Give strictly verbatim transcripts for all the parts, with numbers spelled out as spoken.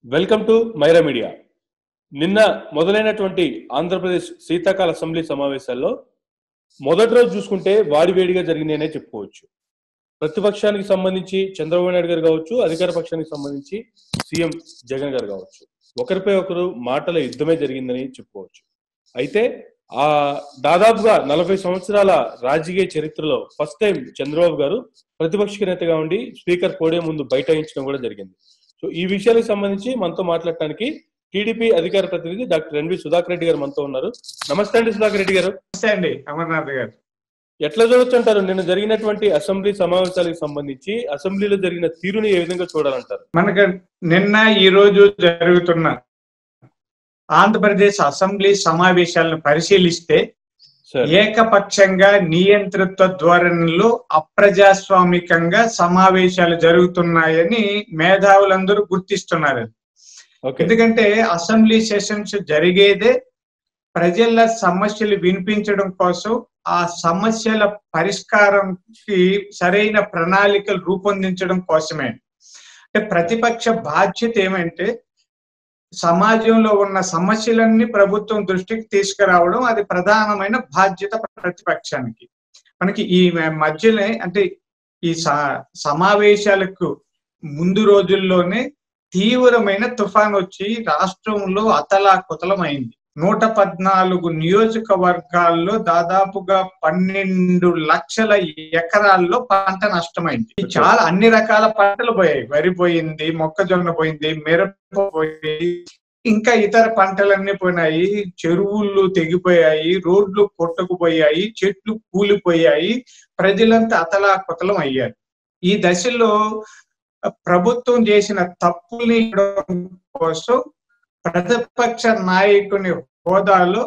Welcome to Myra media. నిన్న మొదలైనటువంటి ఆంధ్రప్రదేశ్ శీతాకాల అసెంబ్లీ సమావేశాల్లో మొదటి రోజు చూసుకుంటే వాడివేడిగా జరిగిందనే చెప్పుకోవచ్చు. ప్రతిపక్షానికి సంబంధించి చంద్రబాబు నాయుడు గారు కావచ్చు, అధికార పక్షానికి సంబంధించి సీఎం జగన్ గారు కావచ్చు, ఒకరిపై ఒకరు మాటల యుద్ధమే జరిగిందని చెప్పుకోవచ్చు. అయితే ఆ దాదాపుగా నలభై సంవత్సరాల రాజకీయ చరిత్రలో ఫస్ట్ టైం చంద్రబాబు గారు ప్రతిపక్ష నేతగా ఉండి స్పీకర్ పోడియం ముందు బైఠాయించడం కూడా జరిగింది. సో ఈ విషయానికి సంబంధించి మనతో మాట్లాడటానికి టీడీపీ అధికార ప్రతినిధి డాక్టర్ ఎన్వి సుధాకర్ రెడ్డి గారు మనతో ఉన్నారు. నమస్తే అండి సుధాకర్ రెడ్డి గారు. నమస్తే అండి అమర్నాథ్ గారు. ఎట్లా చూడొచ్చు అంటారు నిన్న జరిగినటువంటి అసెంబ్లీ సమావేశాలకు సంబంధించి అసెంబ్లీలో జరిగిన తీరుని ఏ విధంగా చూడాలంటారు? మనకు నిన్న ఈ రోజు జరుగుతున్న ఆంధ్రప్రదేశ్ అసెంబ్లీ సమావేశాలను పరిశీలిస్తే ఏకపక్షంగా నియంతృత్వ ధోరణిలో అప్రజాస్వామికంగా సమావేశాలు జరుగుతున్నాయని మేధావులందరూ గుర్తిస్తున్నారు. ఎందుకంటే అసెంబ్లీ సెషన్స్ జరిగేదే ప్రజల సమస్యలు వినిపించడం కోసం, ఆ సమస్యల పరిష్కారంకి సరైన ప్రణాళికలు రూపొందించడం కోసమే. అంటే ప్రతిపక్ష బాధ్యత ఏమంటే సమాజంలో ఉన్న సమస్యలన్నీ ప్రభుత్వం దృష్టికి తీసుకురావడం, అది ప్రధానమైన బాధ్యత ప్రతిపక్షానికి. మనకి ఈ మధ్యనే అంటే ఈ సమావేశాలకు ముందు రోజుల్లోనే తీవ్రమైన తుఫాన్ వచ్చి రాష్ట్రంలో అతలాకుతలం అయింది. నూట పద్నాలుగు నియోజకవర్గాల్లో దాదాపుగా పన్నెండు లక్షల ఎకరాల్లో పంట నష్టమైంది. చాలా అన్ని రకాల పంటలు పోయాయి. వరి పోయింది, మొక్కజొన్న పోయింది, మిరప పోయింది, ఇంకా ఇతర పంటలన్నీ పోయినాయి. చెరువులు తెగిపోయాయి, రోడ్లు కొట్టుకుపోయాయి, చెట్లు కూలిపోయాయి, ప్రజలంతా అతలాకుతలం అయ్యారు. ఈ దశలో ప్రభుత్వం చేసిన తప్పుల్ని కోసం ప్రతిపక్ష నాయకుని హోదాలో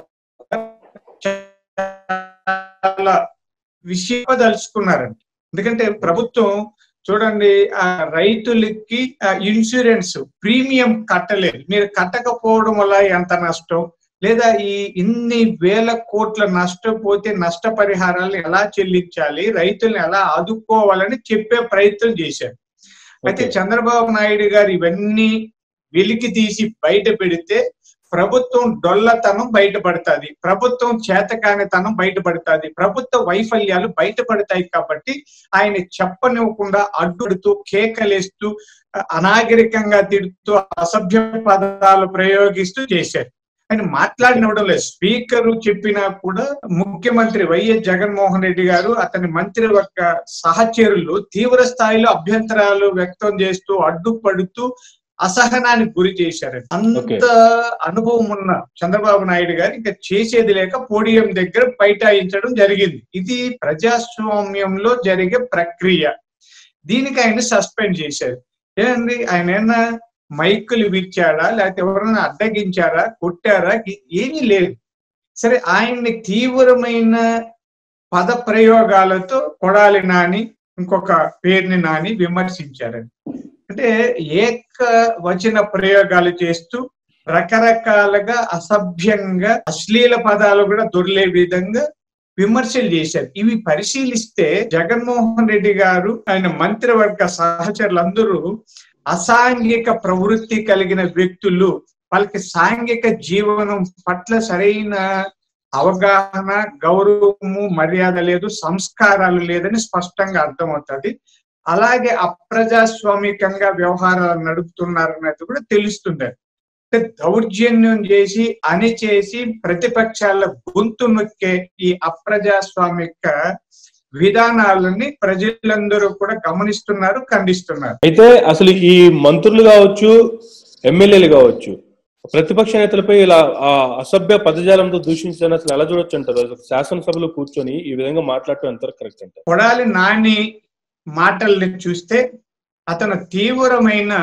చాలా విషయదలుచుకున్నారండి. ఎందుకంటే ప్రభుత్వం చూడండి, ఆ రైతులకి ఇన్సూరెన్స్ ప్రీమియం కట్టలేదు. మీరు కట్టకపోవడం వల్ల ఎంత నష్టం, లేదా ఈ ఇన్ని వేల కోట్ల నష్టపోతే నష్టపరిహారాలను ఎలా చెల్లించాలి, రైతుల్ని ఎలా ఆదుకోవాలని చెప్పే ప్రయత్నం చేశారు. అయితే చంద్రబాబు నాయుడు గారు ఇవన్నీ వెలికి తీసి బయట పెడితే ప్రభుత్వం డొల్లతనం బయటపడుతుంది, ప్రభుత్వం చేతకానితనం బయటపడుతుంది, ప్రభుత్వ వైఫల్యాలు బయటపడతాయి. కాబట్టి ఆయన చెప్పనివ్వకుండా అడ్డుడుతూ, కేకలేస్తూ, అనాగరికంగా తిడుతూ, అసభ్య పదాలు ప్రయోగిస్తూ చేశారు. ఆయన మాట్లాడినవడం లేదు. స్పీకరు చెప్పినా కూడా ముఖ్యమంత్రి వైఎస్ జగన్మోహన్ రెడ్డి గారు, అతని మంత్రివర్గ సహచరులు తీవ్ర స్థాయిలో అభ్యంతరాలు వ్యక్తం చేస్తూ, అడ్డుపడుతూ అసహనానికి గురి చేశారు. అంత అనుభవం ఉన్న చంద్రబాబు నాయుడు గారు ఇంకా చేసేది లేక పోడియం దగ్గర బైఠాయించడం జరిగింది. ఇది ప్రజాస్వామ్యంలో జరిగే ప్రక్రియ. దీనికి ఆయన సస్పెండ్ చేశారు. ఏంటి ఆయన ఏమన్నా మైకులు విరిచాడా, లేకపోతే ఎవరైనా అడ్డగించారా, కొట్టారా? ఏమీ లేదు. సరే, ఆయన్ని తీవ్రమైన పద ప్రయోగాలతో కొడాలి నాని, ఇంకొక పేరుని నాని విమర్శించారని. అంటే ఏక వచన ప్రయోగాలు చేస్తూ రకరకాలుగా అసభ్యంగా అశ్లీల పదాలు కూడా దొరిలే విధంగా విమర్శలు చేశారు. ఇవి పరిశీలిస్తే జగన్మోహన్ రెడ్డి గారు, ఆయన మంత్రివర్గ సహచరులందరూ అసాంఘిక ప్రవృత్తి కలిగిన వ్యక్తులు. వాళ్ళకి సాంఘిక జీవనం పట్ల సరైన అవగాహన, గౌరవము, మర్యాద లేదు, సంస్కారాలు లేదని స్పష్టంగా అర్థమవుతుంది. అలాగే అప్రజాస్వామికంగా వ్యవహారాలు నడుపుతున్నారన్నది కూడా తెలుస్తుంది. అంటే దౌర్జన్యం చేసి, అణిచేసి ప్రతిపక్షాల గొంతు నొక్కే ఈ అప్రజాస్వామిక విధానాలని ప్రజలందరూ కూడా గమనిస్తున్నారు, ఖండిస్తున్నారు. అయితే అసలు ఈ మంత్రులు కావచ్చు, ఎమ్మెల్యేలు కావచ్చు, ప్రతిపక్ష నేతలపై ఇలా ఆ అసభ్య పదజాలంతో దూషించడం అసలు ఎలా చూడొచ్చు అంటారు? శాసనసభలో కూర్చొని ఈ విధంగా మాట్లాడటం ఎంత కరెక్ట్ అంటారు? కొడాలి నాని మాటల్ని చూస్తే అతను తీవ్రమైన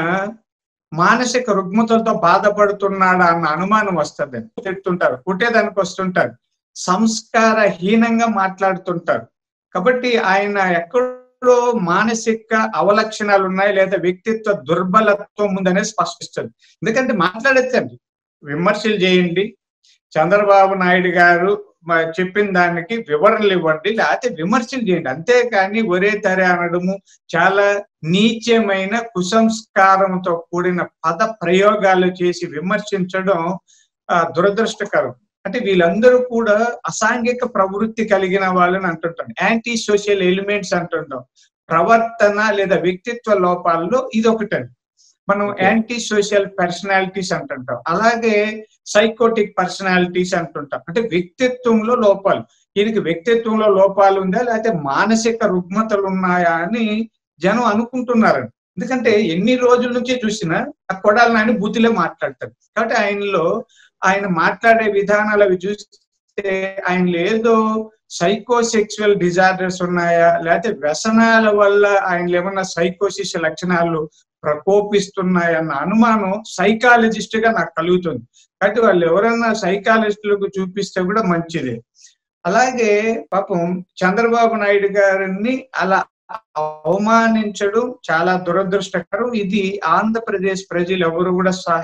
మానసిక రుగ్మతలతో బాధపడుతున్నాడా అన్న అనుమానం వస్తుంది. తిడుతుంటారు, కుట్టేదానికి వస్తుంటారు, సంస్కారహీనంగా మాట్లాడుతుంటారు. కాబట్టి ఆయన ఎక్కడో మానసిక అవలక్షణాలు ఉన్నాయి, లేదా వ్యక్తిత్వ దుర్బలత్వం ఉందనేది స్పష్టిస్తుంది. ఎందుకంటే మాట్లాడేదండి, విమర్శలు చేయండి. చంద్రబాబు నాయుడు గారు చెప్పిన దానికి వివరణలు ఇవ్వండి, లేకపోతే విమర్శలు చేయండి. అంతేకాని ఒరే తరే అనడము, చాలా నీచమైన కుసంస్కారంతో కూడిన పద ప్రయోగాలు చేసి విమర్శించడం దురదృష్టకరం. అంటే వీళ్ళందరూ కూడా అసాంఘిక ప్రవృత్తి కలిగిన వాళ్ళని అంటుంటాం, యాంటీ సోషల్ ఎలిమెంట్స్ అంటుంటాం. ప్రవర్తన లేదా వ్యక్తిత్వ లోపాల్లో ఇది ఒకటండి. మనం యాంటీ సోషల్ పర్సనాలిటీస్ అంటుంటాం, అలాగే సైకోటిక్ పర్సనాలిటీస్ అంటుంటాం. అంటే వ్యక్తిత్వంలో లోపాలు. దీనికి వ్యక్తిత్వంలో లోపాలు ఉందా లేకపోతే మానసిక రుగ్మతలు ఉన్నాయా అని జనం అనుకుంటున్నారండి. ఎందుకంటే ఎన్ని రోజుల నుంచి చూసినా ఆ కొడాలి నాని బూతులే మాట్లాడతారు. కాబట్టి ఆయనలో ఆయన మాట్లాడే విధానాలు అవి చూస్తే ఆయనలో ఏదో సైకోసెక్చువల్ డిజార్డర్స్ ఉన్నాయా లేకపోతే వ్యసనాల వల్ల ఆయనలో ఏమన్నా సైకోసిస్ లక్షణాలు ప్రకోపిస్తున్నాయన్న అనుమానం సైకాలజిస్ట్ గా నాకు కలుగుతుంది. కాబట్టి వాళ్ళు ఎవరైనా సైకాలజిస్టులకు చూపిస్తే కూడా మంచిదే. అలాగే పాపం చంద్రబాబు నాయుడు గారిని అలా అవమానించడం చాలా దురదృష్టకరం. ఇది ఆంధ్రప్రదేశ్ ప్రజలు ఎవరు కూడా సహ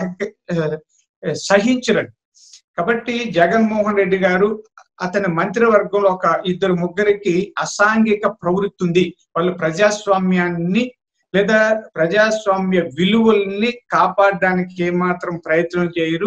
సహించరండి. కాబట్టి జగన్మోహన్ రెడ్డి గారు అతని మంత్రివర్గంలో ఒక ఇద్దరు ముగ్గురికి అసాంఘిక ప్రవృత్తి ఉంది. వాళ్ళు ప్రజాస్వామ్యాన్ని లేదా ప్రజాస్వామ్య విలువల్ని కాపాడడానికి ఏమాత్రం ప్రయత్నం చేయరు.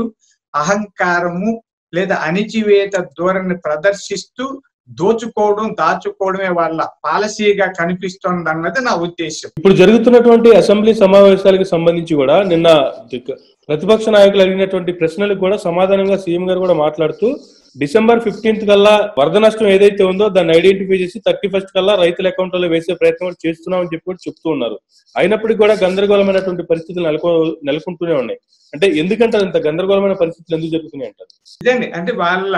అహంకారము లేదా అణిచివేత ధోరణి ప్రదర్శిస్తూ దోచుకోవడం దాచుకోవడమే వాళ్ళ పాలసీగా కనిపిస్తోంది అన్నది నా ఉద్దేశం. ఇప్పుడు జరుగుతున్నటువంటి అసెంబ్లీ సమావేశాలకు సంబంధించి కూడా నిన్న ప్రతిపక్ష నాయకులు అడిగినటువంటి ప్రశ్నలకు కూడా సమాధానంగా సీఎం గారు కూడా మాట్లాడుతూ డిసెంబర్ ఫిఫ్టీన్త్ కల్లా వరద నష్టం ఏదైతే ఉందో దాన్ని ఐడెంటిఫై చేసి థర్టీ ఫస్ట్ కల్లా రైతుల అకౌంట్లో వేసే ప్రయత్నం చేస్తున్నామని చెప్పి కూడా చెప్తూ ఉన్నారు. అయినప్పటికీ కూడా గందరగోళమైనటువంటి పరిస్థితులు నెలకొ నెలకొంటూనే ఉన్నాయి. అంటే ఎందుకంటారు ఇంత గందరగోళమైన పరిస్థితులు ఎందుకు జరుగుతున్నాయి అంటారు? ఇదండి, అంటే వాళ్ళ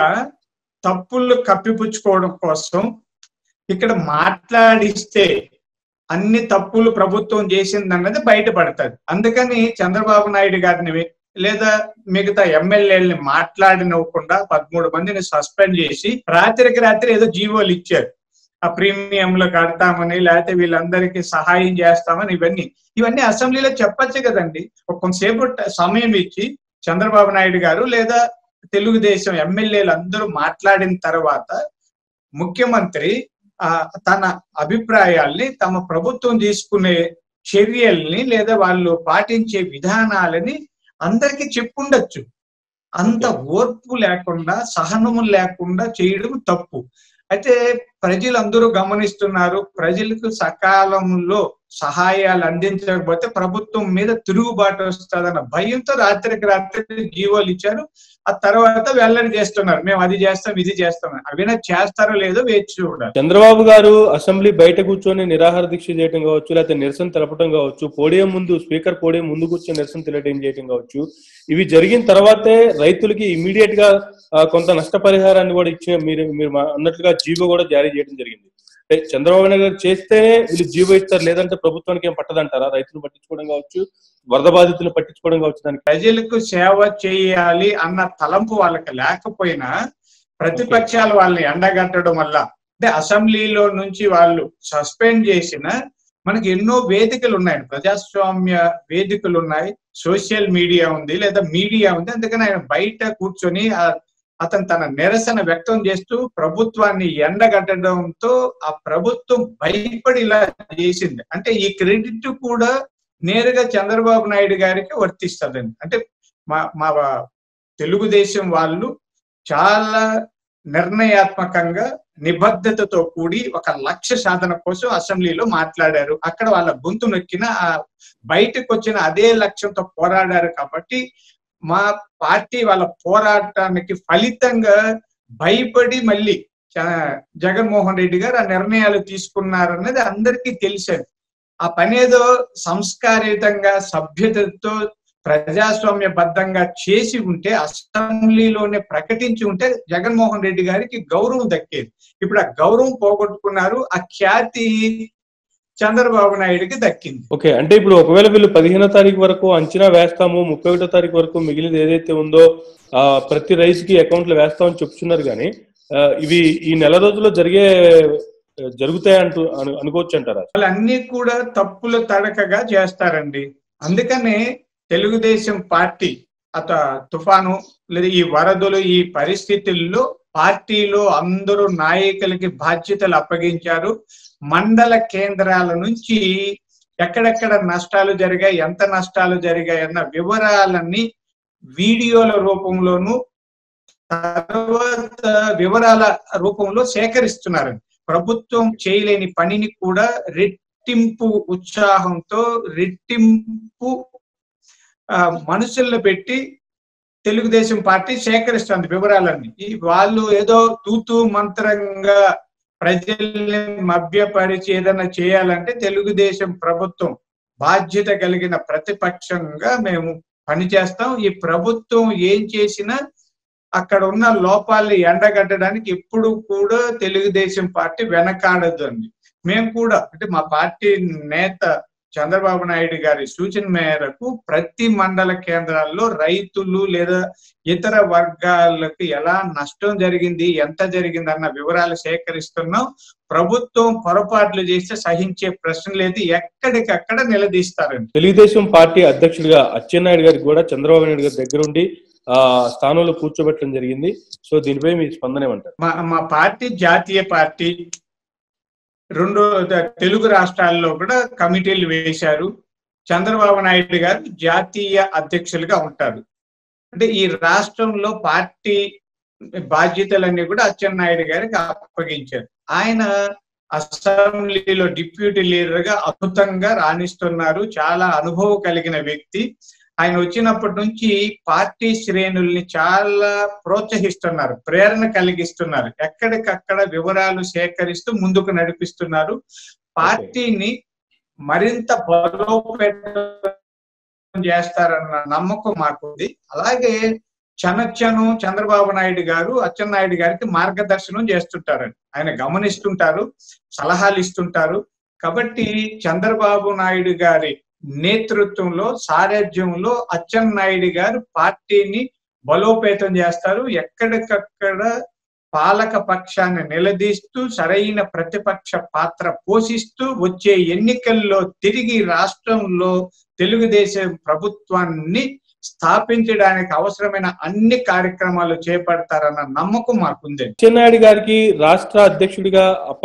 తప్పులు కప్పిపుచ్చుకోవడం కోసం ఇక్కడ మాట్లాడిస్తే అన్ని తప్పులు ప్రభుత్వం చేసింది అన్నది బయటపడుతుంది. అందుకని చంద్రబాబు నాయుడు గారిని లేదా మిగతా ఎమ్మెల్యేలని మాట్లాడినవ్వకుండా పదమూడు మందిని సస్పెండ్ చేసి రాత్రికి రాత్రి ఏదో జీవోలు ఇచ్చారు. ఆ ప్రీమియంలు కడతామని లేకపోతే వీళ్ళందరికీ సహాయం చేస్తామని ఇవన్నీ ఇవన్నీ అసెంబ్లీలో చెప్పచ్చు కదండి. కొంతసేపు సమయం ఇచ్చి చంద్రబాబు నాయుడు గారు లేదా తెలుగుదేశం ఎమ్మెల్యేలు అందరూ మాట్లాడిన తర్వాత ముఖ్యమంత్రి ఆ తన అభిప్రాయాల్ని తమ ప్రభుత్వం తీసుకునే చర్యల్ని లేదా వాళ్ళు పాటించే విధానాలని అందరికీ చెప్పుండొచ్చు. అంత ఓర్పు లేకుండా సహనము లేకుండా చేయడం తప్పు. అయితే ప్రజలందరూ గమనిస్తున్నారు. ప్రజలకు సకాలంలో సహాయాలు అందించకపోతే ప్రభుత్వం మీద తిరుగుబాటు వస్తుందన్న భయంతో రాత్రికి రాత్రి జీవోలు ఇచ్చారు. ఆ తర్వాత వెల్లడి చేస్తున్నారు, మేము అది చేస్తాం ఇది చేస్తాం. అవినా చేస్తారో లేదో వేచి చూడాలి. చంద్రబాబు గారు అసెంబ్లీ బయట కూర్చొని నిరాహార దీక్ష చేయడం కావచ్చు, లేకపోతే నిరసన తెలపడం కావచ్చు, పోడియం ముందు స్పీకర్ పోడియం ముందు కూర్చొని నిరసన తెలపడం చేయడం కావచ్చు, ఇవి జరిగిన తర్వాతే రైతులకి ఇమీడియట్ గా కొంత నష్టపరిహారాన్ని కూడా ఇచ్చిన మీరు మీరు అన్నట్లుగా జీవో కూడా జారీ చేయడం జరిగింది. చంద్రబాబు నాయుడు గారు చేస్తేనే వీళ్ళు జీవో ఇస్తారు, లేదంటే ప్రభుత్వానికి ఏం పట్టదంటారా? రైతులు పట్టించుకోవడం కావచ్చు, వరద బాధితులు పట్టించుకోవడం కావచ్చు, దానికి ప్రజలకు సేవ చేయాలి అన్న తలంపు వాళ్ళకి లేకపోయినా ప్రతిపక్షాలు వాళ్ళని ఎండగట్టడం వల్ల, అంటే అసెంబ్లీలో నుంచి వాళ్ళు సస్పెండ్ చేసిన మనకి ఎన్నో వేదికలు ఉన్నాయి, ప్రజాస్వామ్య వేదికలు ఉన్నాయి, సోషల్ మీడియా ఉంది లేదా మీడియా ఉంది. అందుకని ఆయన బయట కూర్చొని అతను తన నిరసన వ్యక్తం చేస్తూ ప్రభుత్వాన్ని ఎండగట్టడంతో ఆ ప్రభుత్వం భయపడి ఇలా చేసింది. అంటే ఈ క్రెడిట్ కూడా నేరుగా చంద్రబాబు నాయుడు గారికి వర్తిస్తుందండి. అంటే మా మా తెలుగుదేశం వాళ్ళు చాలా నిర్ణయాత్మకంగా నిబద్ధతతో కూడి ఒక లక్ష్య సాధన కోసం అసెంబ్లీలో మాట్లాడారు. అక్కడ వాళ్ళ గొంతు నొక్కిన బయటకు వచ్చిన అదే లక్ష్యంతో పోరాడారు. కాబట్టి మా పార్టీ వాళ్ళ పోరాటానికి ఫలితంగా భయపడి మళ్ళీ జగన్మోహన్ రెడ్డి గారు ఆ నిర్ణయాలు తీసుకున్నారన్నది అందరికీ తెలిసేది. ఆ పని ఏదో సంస్కారయుతంగా సభ్యతతో ప్రజాస్వామ్యబద్ధంగా చేసి ఉంటే అసెంబ్లీలోనే ప్రకటించి ఉంటే జగన్మోహన్ రెడ్డి గారికి గౌరవం దక్కేది. ఇప్పుడు ఆ గౌరవం పోగొట్టుకున్నారు, ఆ ఖ్యాతి చంద్రబాబు నాయుడుకి దక్కింది. ఓకే, అంటే ఇప్పుడు ఒకవేళ వీళ్ళు పదిహేనో తారీఖు వరకు అంచనా వేస్తాము, ముప్పై ఒకటో తారీఖు వరకు మిగిలినది ఏదైతే ఉందో ఆ ప్రతి రైతుకి అకౌంట్లు వేస్తామని చెప్తున్నారు. కానీ ఇవి ఈ నెల రోజుల్లో జరిగే జరుగుతాయంటూ అనుకోవచ్చు అంటారా? వాళ్ళన్నీ కూడా తప్పుల తడకగా చేస్తారండి. అందుకనే తెలుగుదేశం పార్టీ అత తుఫాను లేదా ఈ వరదలు ఈ పరిస్థితుల్లో పార్టీలో అందరూ నాయకులకి బాధ్యతలు అప్పగించారు. మండల కేంద్రాల నుంచి ఎక్కడెక్కడ నష్టాలు జరిగాయి, ఎంత నష్టాలు జరిగాయి అన్న వివరాలన్నీ వీడియోల రూపంలోను తర్వాత వివరాల రూపంలో సేకరిస్తున్నారు. ప్రభుత్వం చేయలేని పనిని కూడా రెట్టింపు ఉత్సాహంతో రెట్టింపు మనుషులను పెట్టి తెలుగుదేశం పార్టీ సేకరిస్తుంది వివరాలన్నీ. వాళ్ళు ఏదో తూతూ మంత్రంగా ప్రజల్ని మభ్యపరిచి ఏదైనా చేయాలంటే తెలుగుదేశం ప్రభుత్వం బాధ్యత కలిగిన ప్రతిపక్షంగా మేము పనిచేస్తాం. ఈ ప్రభుత్వం ఏం చేసినా అక్కడ ఉన్న లోపాలని ఎండగట్టడానికి ఎప్పుడు కూడా తెలుగుదేశం పార్టీ వెనకాడదు అండి. మేము కూడా అంటే మా పార్టీ నేత చంద్రబాబు నాయుడు గారి సూచన మేరకు ప్రతి మండల కేంద్రాల్లో రైతులు లేదా ఇతర వర్గాలకు ఎలా నష్టం జరిగింది, ఎంత జరిగింది అన్న వివరాలు సేకరిస్తున్నాం. ప్రభుత్వం పొరపాట్లు చేస్తే సహించే ప్రశ్న లేదు, ఎక్కడికక్కడ నిలదీస్తారండి. తెలుగుదేశం పార్టీ అధ్యక్షుడిగా అచ్చెన్నాయుడు గారికి కూడా చంద్రబాబు నాయుడు గారి దగ్గరుండి ఆ స్థానంలో కూర్చోబెట్టడం జరిగింది. సో దీనిపై మీ స్పందన ఏమంటారు? మా మా పార్టీ జాతీయ పార్టీ, రెండు తెలుగు రాష్ట్రాల్లో కూడా కమిటీలు వేశారు. చంద్రబాబు నాయుడు గారు జాతీయ అధ్యక్షులుగా ఉంటారు. అంటే ఈ రాష్ట్రంలో పార్టీ బాధ్యతలన్నీ కూడా అచ్చెన్నాయుడు గారికి అప్పగించారు. ఆయన అసెంబ్లీలో డిప్యూటీ లీడర్ గా అద్భుతంగా రాణిస్తున్నారు. చాలా అనుభవం కలిగిన వ్యక్తి. ఆయన వచ్చినప్పటి నుంచి పార్టీ శ్రేణుల్ని చాలా ప్రోత్సహిస్తున్నారు, ప్రేరణ కలిగిస్తున్నారు. ఎక్కడికక్కడ వివరాలు సేకరిస్తూ ముందుకు నడిపిస్తున్నారు. పార్టీని మరింత బలోపేతం చేస్తారన్న నమ్మకం మాకుంది. అలాగే చనచ్చను చంద్రబాబు నాయుడు గారు అచ్చెన్నాయుడు గారికి మార్గదర్శనం చేస్తుంటారు. ఆయన గమనిస్తుంటారు, సలహాలు ఇస్తుంటారు. కాబట్టి చంద్రబాబు నాయుడు గారి నేతృత్వంలో సారథ్యంలో అచ్చెన్నాయుడు గారు పార్టీని బలోపేతం చేస్తారు. ఎక్కడికక్కడ పాలక పక్షాన్ని నిలదీస్తూ సరైన ప్రతిపక్ష పాత్ర పోషిస్తూ వచ్చే ఎన్నికల్లో తిరిగి రాష్ట్రంలో తెలుగుదేశం ప్రభుత్వాన్ని స్థాపించడానికి అవసరమైన అన్ని కార్యక్రమాలు చేపడతారన్న నమ్మకం మాకుంది. అచ్చెన్నాయుడు గారికి రాష్ట్ర అధ్యక్షుడిగా అప్ప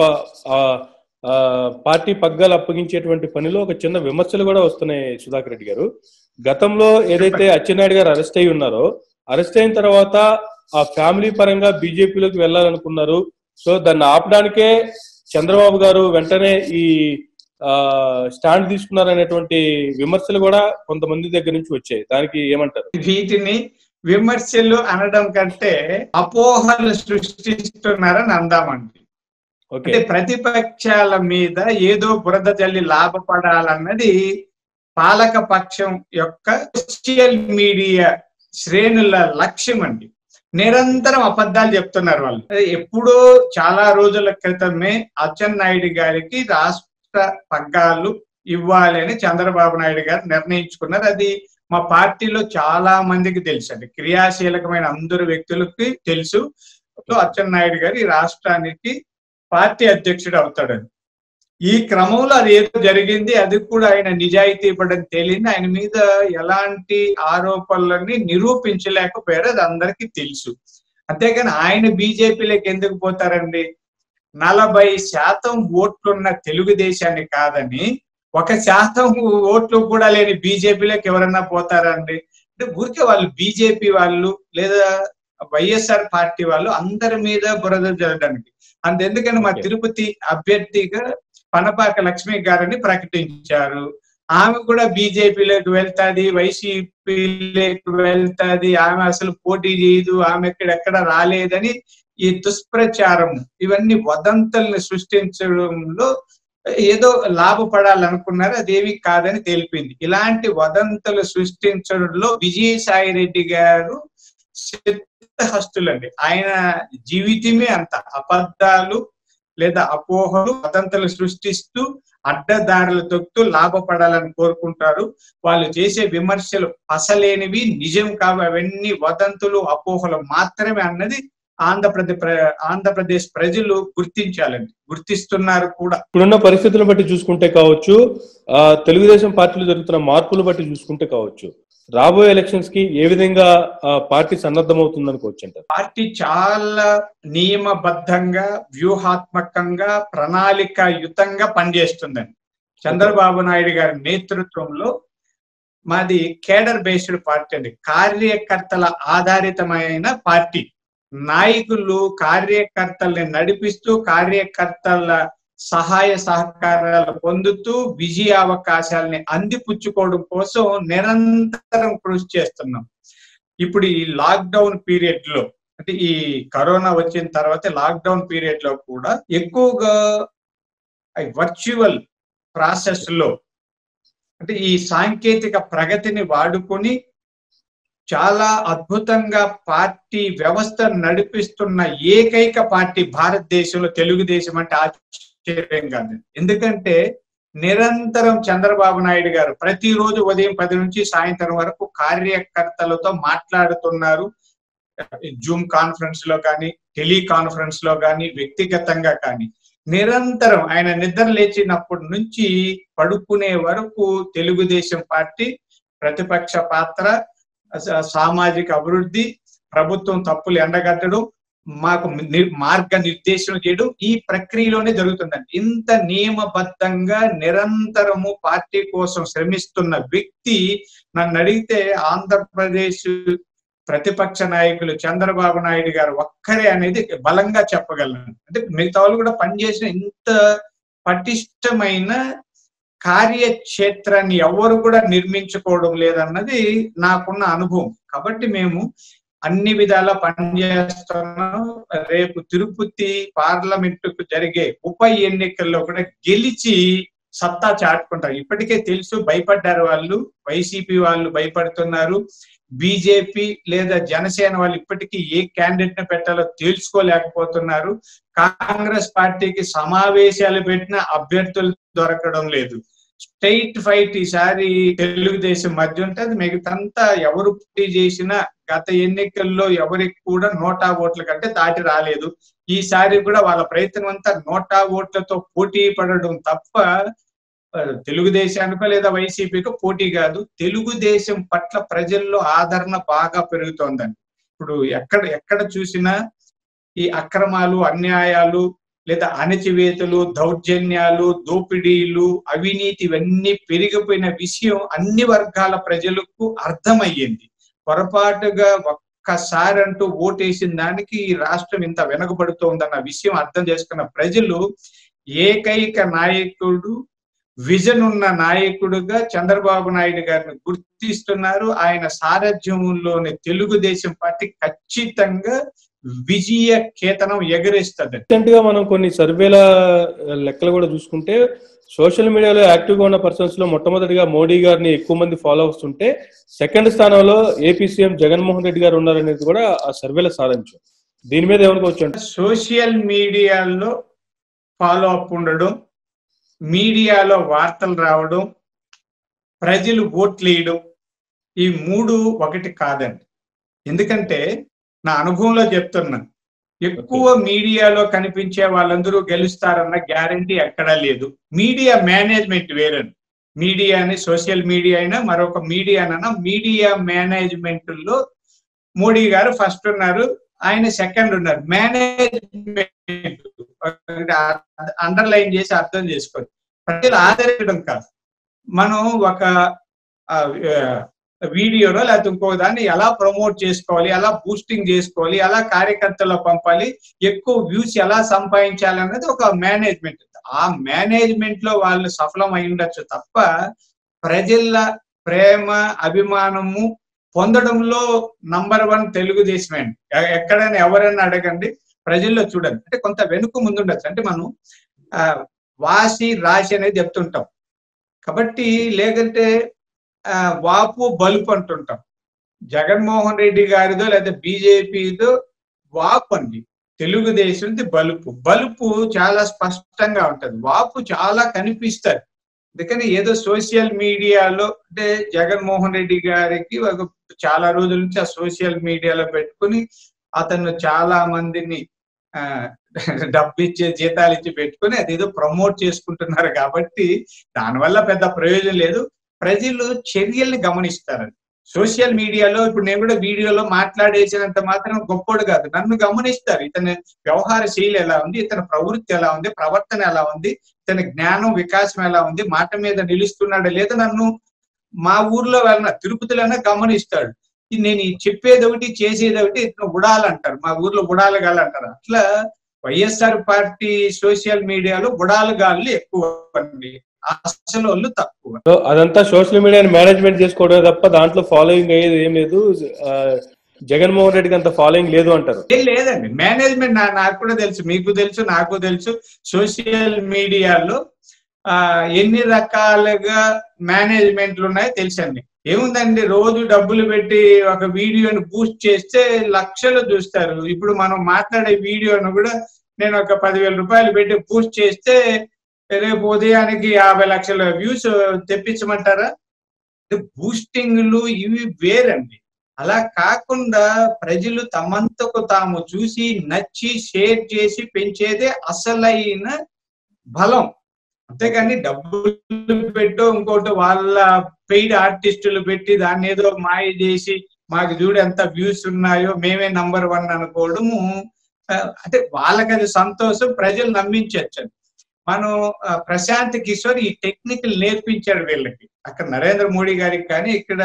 పార్టీ పగ్గాలు అప్పగించేటువంటి పనిలో ఒక చిన్న విమర్శలు కూడా వస్తున్నాయి సుధాకర్ రెడ్డి గారు. గతంలో ఏదైతే అచ్చెన్నాయుడు గారు అరెస్ట్ అయి ఉన్నారో, అరెస్ట్ అయిన తర్వాత ఆ ఫ్యామిలీ పరంగా బీజేపీలోకి వెళ్ళాలనుకున్నారు. సో దాన్ని ఆపడానికే చంద్రబాబు గారు వెంటనే ఈ ఆ స్టాండ్ తీసుకున్నారనేటువంటి విమర్శలు కూడా కొంతమంది దగ్గర నుంచి వచ్చాయి. దానికి ఏమంటారు? వీటిని విమర్శలు అనడం కంటే అపోహలు సృష్టిస్తున్నారని అందామండి. అంటే ప్రతిపక్షాల మీద ఏదో బురద జల్లి లాభపడాలన్నది పాలక పక్షం యొక్క సోషల్ మీడియా శ్రేణుల లక్ష్యం అండి. నిరంతరం అబద్ధాలు చెప్తున్నారు వాళ్ళు. ఎప్పుడో చాలా రోజుల క్రితమే అచ్చెన్నాయుడు గారికి రాష్ట్ర పగ్గాలు ఇవ్వాలి అని చంద్రబాబు నాయుడు గారు నిర్ణయించుకున్నారు. అది మా పార్టీలో చాలా మందికి తెలుసు అండి, క్రియాశీలకమైన అందరు వ్యక్తులకి తెలుసు. అచ్చెన్నాయుడు గారు ఈ రాష్ట్రానికి పార్టీ అధ్యక్షుడు అవుతాడని. ఈ క్రమంలో అది ఏదో జరిగింది, అది కూడా ఆయన నిజాయితీ పడని తేలింది. ఆయన మీద ఎలాంటి ఆరోపణలన్నీ నిరూపించలేకపోయారు, అది అందరికీ తెలుసు. అంతేగాని ఆయన బీజేపీలోకి ఎందుకు పోతారండి? నలభై శాతం ఓట్లున్న తెలుగుదేశాన్ని కాదని ఒక శాతం ఓట్లు కూడా లేని బీజేపీలోకి ఎవరన్నా పోతారండి? అంటే ఊరికే వాళ్ళు బీజేపీ వాళ్ళు లేదా వైఎస్ఆర్ పార్టీ వాళ్ళు అందరి మీద బురద జరగడానికి. అంతెందుకని మా తిరుపతి అభ్యర్థిగా పనపాక లక్ష్మి గారిని ప్రకటించారు. ఆమె కూడా బీజేపీలోకి వెళ్తాది, వైసీపీలోకి వెళ్తాది, ఆమె అసలు పోటీ చేయదు, ఆమె ఎక్కడెక్కడ రాలేదని ఈ దుష్ప్రచారం ఇవన్నీ వదంతుల్ని సృష్టించడంలో ఏదో లాభపడాలనుకున్నారు, అదేవి కాదని తెలిపింది. ఇలాంటి వదంతులు సృష్టించడంలో విజయసాయి రెడ్డి గారు హస్తులండి. ఆయన జీవితమే అంత అబద్ధాలు లేదా అపోహలు వదంతులు సృష్టిస్తూ అడ్డదారులు తొక్కుతూ లాభపడాలని కోరుకుంటారు. వాళ్ళు చేసే విమర్శలు అసలేనివి, నిజం కావు, అవన్నీ వదంతులు అపోహలు మాత్రమే అన్నది ఆంధ్రప్రదేశ్ ఆంధ్రప్రదేశ్ ప్రజలు గుర్తించాలండి, గుర్తిస్తున్నారు కూడా. ఇప్పుడున్న పరిస్థితులను బట్టి చూసుకుంటే కావచ్చు, ఆ తెలుగుదేశం పార్టీలో జరుగుతున్న మార్పులు బట్టి చూసుకుంటే కావచ్చు, రాబోయే ఎలక్షన్స్ కి ఏ విధంగా పార్టీ సన్నద్ధమవుతుంది అనుకోవచ్చు అంటారు? పార్టీ చాలా నియమబద్ధంగా, వ్యూహాత్మకంగా, ప్రణాళికాయుతంగా పనిచేస్తుందండి. చంద్రబాబు నాయుడు గారి నేతృత్వంలో మాది కేడర్ బేస్డ్ పార్టీ అండి. కార్యకర్తల ఆధారితమైన పార్టీ. నాయకులు కార్యకర్తల్ని నడిపిస్తూ, కార్యకర్తల సహాయ సహకారాలు పొందుతూ విజయ అవకాశాలని అందిపుచ్చుకోవడం కోసం నిరంతరం కృషి చేస్తున్నాం. ఇప్పుడు ఈ లాక్డౌన్ పీరియడ్ లో, అంటే ఈ కరోనా వచ్చిన తర్వాత లాక్డౌన్ పీరియడ్ లో కూడా ఎక్కువగా వర్చువల్ ప్రాసెస్ లో, అంటే ఈ సాంకేతిక ప్రగతిని వాడుకొని చాలా అద్భుతంగా పార్టీ వ్యవస్థ నడిపిస్తున్న ఏకైక పార్టీ భారతదేశంలో తెలుగుదేశం అంటే ఆశ్చర్యం కాదు. ఎందుకంటే నిరంతరం చంద్రబాబు నాయుడు గారు ప్రతిరోజు ఉదయం పది నుంచి సాయంత్రం వరకు కార్యకర్తలతో మాట్లాడుతున్నారు. జూమ్ కాన్ఫరెన్స్ లో కానీ, టెలికాన్ఫరెన్స్ లో కానీ, వ్యక్తిగతంగా కానీ నిరంతరం ఆయన నిద్ర లేచినప్పటి నుంచి పడుకునే వరకు తెలుగుదేశం పార్టీ ప్రతిపక్ష పాత్ర, సామాజిక అభివృద్ధి, ప్రభుత్వం తప్పులు ఎండగట్టడం, మాకు మార్గ నిర్దేశం చేయడం ఈ ప్రక్రియలోనే జరుగుతుందండి. ఇంత నియమబద్ధంగా నిరంతరము పార్టీ కోసం శ్రమిస్తున్న వ్యక్తి నన్ను అడిగితే ఆంధ్రప్రదేశ్ ప్రతిపక్ష నాయకులు చంద్రబాబు నాయుడు గారు ఒక్కరే అనేది బలంగా చెప్పగలను. అంటే మిగతా వాళ్ళు కూడా పనిచేసిన ఇంత పటిష్టమైన కార్యక్షేత్రాన్ని ఎవరు కూడా నిర్మించుకోవడం లేదన్నది నాకున్న అనుభవం. కాబట్టి మేము అన్ని విధాలా పనిచేస్తున్నాం. రేపు తిరుపతి పార్లమెంటుకు జరిగే ఉప ఎన్నికల్లో కూడా గెలిచి సత్తా చాటుకుంటారు. ఇప్పటికే తెలుసు, భయపడ్డారు వాళ్ళు, వైసీపీ వాళ్ళు భయపడుతున్నారు, బీజేపీ లేదా జనసేన వాళ్ళు ఇప్పటికీ ఏ క్యాండిడేట్ ని పెట్టాలో తెలుసుకోలేకపోతున్నారు. కాంగ్రెస్ పార్టీకి సమావేశాలు పెట్టిన అభ్యర్థులు దొరకడం లేదు. స్ట్రైట్ ఫైట్ ఈసారి తెలుగుదేశం మధ్య ఉంటుంది. మిగతంతా ఎవరు పోటీ చేసినా గత ఎన్నికల్లో ఎవరికి కూడా నోటా ఓట్ల కంటే దాటి రాలేదు. ఈసారి కూడా వాళ్ళ ప్రయత్నం అంతా నోటా ఓట్లతో పోటీ పడడం తప్ప తెలుగుదేశానికో లేదా వైసీపీకో పోటీ కాదు. తెలుగుదేశం పట్ల ప్రజల్లో ఆదరణ బాగా పెరుగుతోందండి. ఇప్పుడు ఎక్కడ ఎక్కడ చూసినా ఈ అక్రమాలు, అన్యాయాలు లేదా అణచివేతలు, దౌర్జన్యాలు, దోపిడీలు, అవినీతి ఇవన్నీ పెరిగిపోయిన విషయం అన్ని వర్గాల ప్రజలకు అర్థమయ్యింది. పొరపాటుగా ఒక్కసారి అంటూ ఓటేసిన దానికి ఈ రాష్ట్రం ఇంత వెనకబడుతోందన్న విషయం అర్థం చేసుకున్న ప్రజలు ఏకైక నాయకుడు, విజన్ ఉన్న నాయకుడుగా చంద్రబాబు నాయుడు గారిని గుర్తిస్తున్నారు. ఆయన సారథ్యంలోని తెలుగుదేశం పార్టీ ఖచ్చితంగా విజయ కేతనం ఎగరేస్తుంది. రీసెంట్ గా మనం కొన్ని సర్వేల లెక్కలు కూడా చూసుకుంటే సోషల్ మీడియాలో యాక్టివ్ గా ఉన్న పర్సన్స్ లో మొట్టమొదటిగా మోడీ గారిని ఎక్కువ మంది ఫాలో అవుతుంటే సెకండ్ స్థానంలో ఏపీ సీఎం జగన్మోహన్ రెడ్డి గారు ఉన్నారనేది కూడా ఆ సర్వేల సాధించు. దీని మీద ఏమనుకోవచ్చు అంటే సోషల్ మీడియాలో ఫాలో అప్ ఉండడం, మీడియాలో వార్తలు రావడం, ప్రజలు ఓట్లు వేయడం, ఈ మూడు ఒకటి కాదండి. ఎందుకంటే నా అనుభవంలో చెప్తున్నా, ఎక్కువ మీడియాలో కనిపించే వాళ్ళందరూ గెలుస్తారన్న గ్యారంటీ ఎక్కడా లేదు. మీడియా మేనేజ్మెంట్ వేరండి. మీడియాని సోషల్ మీడియా అయినా మరొక మీడియానైనా మీడియా మేనేజ్మెంట్ లో మోడీ గారు ఫస్ట్ ఉన్నారు, ఆయన సెకండ్ ఉన్నారు. మేనేజ్మెంట్ అండర్లైన్ చేసి అర్థం చేసుకోవచ్చు. ప్రజలు ఆదరించడం కాదు, మనం ఒక వీడియోలో లేకపోతే ఇంకో దాన్ని ఎలా ప్రమోట్ చేసుకోవాలి, ఎలా బూస్టింగ్ చేసుకోవాలి, ఎలా కార్యకర్తల్లో పంపాలి, ఎక్కువ వ్యూస్ ఎలా సంపాదించాలి అన్నది ఒక మేనేజ్మెంట్. ఆ మేనేజ్మెంట్ లో వాళ్ళు సఫలం అయి ఉండొచ్చు తప్ప ప్రజల ప్రేమ, అభిమానము పొందడంలో నంబర్ వన్ తెలుగుదేశమే. ఎక్కడైనా ఎవరైనా అడగండి, ప్రజల్లో చూడండి. అంటే కొంత వెనుక ముందుండొచ్చు, అంటే మనం ఆ వాసి రాసి అనేది చెప్తుంటాం కాబట్టి, లేదంటే ఆ వాపు బలుపు అంటుంటాం. జగన్మోహన్ రెడ్డి గారిదో లేదా బీజేపీదో వాపు అండి, తెలుగుదేశంది బలుపు. బలుపు చాలా స్పష్టంగా ఉంటది, వాపు చాలా కనిపిస్తుంది. అందుకని ఏదో సోషల్ మీడియాలో అంటే జగన్మోహన్ రెడ్డి గారికి ఒక చాలా రోజుల నుంచి ఆ సోషల్ మీడియాలో పెట్టుకుని అతను చాలా మందిని ఆ డబ్బు ఇచ్చే జీతాలు ఇచ్చి పెట్టుకుని అదేదో ప్రమోట్ చేసుకుంటున్నారు కాబట్టి దానివల్ల పెద్ద ప్రయోజనం లేదు. ప్రజలు చర్యల్ని గమనిస్తారండి. సోషల్ మీడియాలో ఇప్పుడు నేను కూడా వీడియోలో మాట్లాడేసినంత మాత్రం గొప్పోడు కాదు, నన్ను గమనిస్తారు. ఇతని వ్యవహార శైలి ఎలా ఉంది, ఇతని ప్రవృత్తి ఎలా ఉంది, ప్రవర్తన ఎలా ఉంది, ఇతని జ్ఞానం వికాసం ఎలా ఉంది, మాట మీద నిలుస్తున్నాడా లేదా, నన్ను మా ఊర్లో వెళ్ళిన తిరుపతిలోనే గమనిస్తాడు. నేను చెప్పేది ఒకటి చేసేది ఒకటి, ఇతను ఉడాలంటారు, మా ఊర్లో ఉడాలగాళ్ళు అంటారు. అట్లా వైఎస్ఆర్ పార్టీ సోషల్ మీడియాలో ఉడాలగాళ్ళు ఎక్కువ అండి, అసలు వాళ్ళు తక్కువ. సో అదంతా సోషల్ మీడియాని మేనేజ్మెంట్ చేసుకోవడం తప్ప దాంట్లో ఫాలోయింగ్ అయ్యేది ఏం లేదు. జగన్మోహన్ రెడ్డికి అంత ఫాలోయింగ్ లేదు అంటారు. ఏం లేదండి, మేనేజ్మెంట్ నాకు కూడా తెలుసు, మీకు తెలుసు, నాకు తెలుసు. సోషల్ మీడియాలో ఆ ఎన్ని రకాలుగా మేనేజ్మెంట్లు ఉన్నాయో తెలుసండి. ఏముందండి, రోజు డబ్బులు పెట్టి ఒక వీడియోని బూస్ట్ చేస్తే లక్షలు చూస్తారు. ఇప్పుడు మనం మాట్లాడే వీడియోను కూడా నేను ఒక పదివేల రూపాయలు పెట్టి బూస్ట్ చేస్తే రేపు ఉదయానికి యాభై లక్షల వ్యూస్ తెప్పించమంటారా? బూస్టింగ్లు ఇవి వేరండి. అలా కాకుండా ప్రజలు తమంతకు తాము చూసి నచ్చి షేర్ చేసి పెంచేదే అసలైన బలం. అంతేగాని డబ్బులు పెట్టో ఇంకోటి వాళ్ళ పెయిడ్ ఆర్టిస్టులు పెట్టి దాన్ని ఏదో మాయ చేసి మాకు చూడు ఎంత వ్యూస్ ఉన్నాయో మేమే నంబర్ వన్ అనుకోవడము, అంటే వాళ్ళకి అది సంతోషం, ప్రజలు నమ్మించవచ్చు. మనం ప్రశాంత్ కిషోర్ ఈ టెక్నికల్ నేర్పించాడు వీళ్ళకి, అక్కడ నరేంద్ర మోడీ గారికి కానీ ఇక్కడ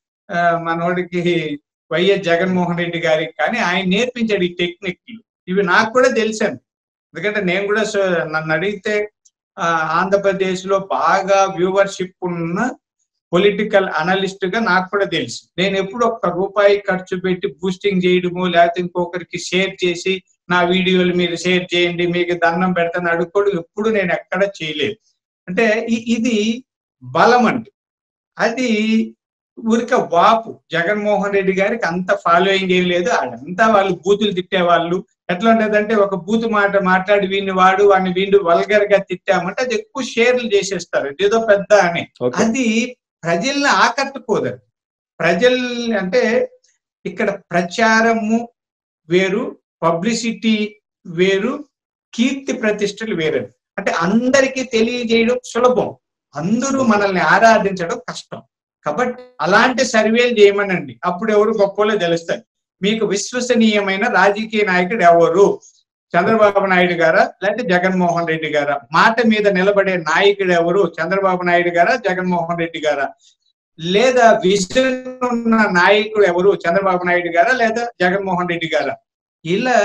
మనోడికి వైఎస్ జగన్మోహన్ రెడ్డి గారికి కానీ ఆయన నేర్పించాడు ఈ టెక్నిక్లు. ఇవి నాకు కూడా తెలుసండి, ఎందుకంటే నేను కూడా నన్ను అడిగితే ఆంధ్రప్రదేశ్ లో బాగా వ్యూవర్షిప్ ఉన్న పొలిటికల్ అనలిస్ట్ గా నాకు కూడా తెలుసు. నేను ఎప్పుడు ఒక్క రూపాయి ఖర్చు పెట్టి బూస్టింగ్ చేయడము లేకపోతే ఇంకొకరికి షేర్ చేసి నా వీడియోలు మీరు షేర్ చేయండి మీకు దండం పెడతాను అడుక్కోడు ఎప్పుడు నేను ఎక్కడ చేయలేదు. అంటే ఇది బలం అండి. అది ఊరిక వాపు. జగన్మోహన్ రెడ్డి గారికి అంత ఫాలోయింగ్ ఏం లేదు, అదంతా వాళ్ళు బూతులు తిట్టేవాళ్ళు. ఎట్లా ఉంటదంటే ఒక బూతు మాట మాట్లాడి వీడిని వాడు వాడిని వీడు వల్గర్ గా తిట్టామంటే అది ఎక్కువ షేర్లు చేసేస్తారు, ఏదో పెద్ద అని. అది ప్రజల్ని ఆకట్టుకోదండి. ప్రజల్ అంటే ఇక్కడ ప్రచారము వేరు, పబ్లిసిటీ వేరు, కీర్తి ప్రతిష్టలు వేరు. అంటే అందరికీ తెలియజేయడం సులభం, అందరూ మనల్ని ఆరాధించడం కష్టం. కాబట్టి అలాంటి సర్వేలు చేయమనండి, అప్పుడు ఎవరు గొప్పలో తెలుస్తారు. మీకు విశ్వసనీయమైన రాజకీయ నాయకుడు ఎవరు, చంద్రబాబు నాయుడు గారా లేకపోతే జగన్మోహన్ రెడ్డి గారా? మాట మీద నిలబడే నాయకుడు ఎవరు, చంద్రబాబు నాయుడు గారా జగన్మోహన్ రెడ్డి గారా? లేదా విజన్ ఉన్న నాయకుడు ఎవరు, చంద్రబాబు నాయుడు గారా లేదా జగన్మోహన్ రెడ్డి గారా? ఇలా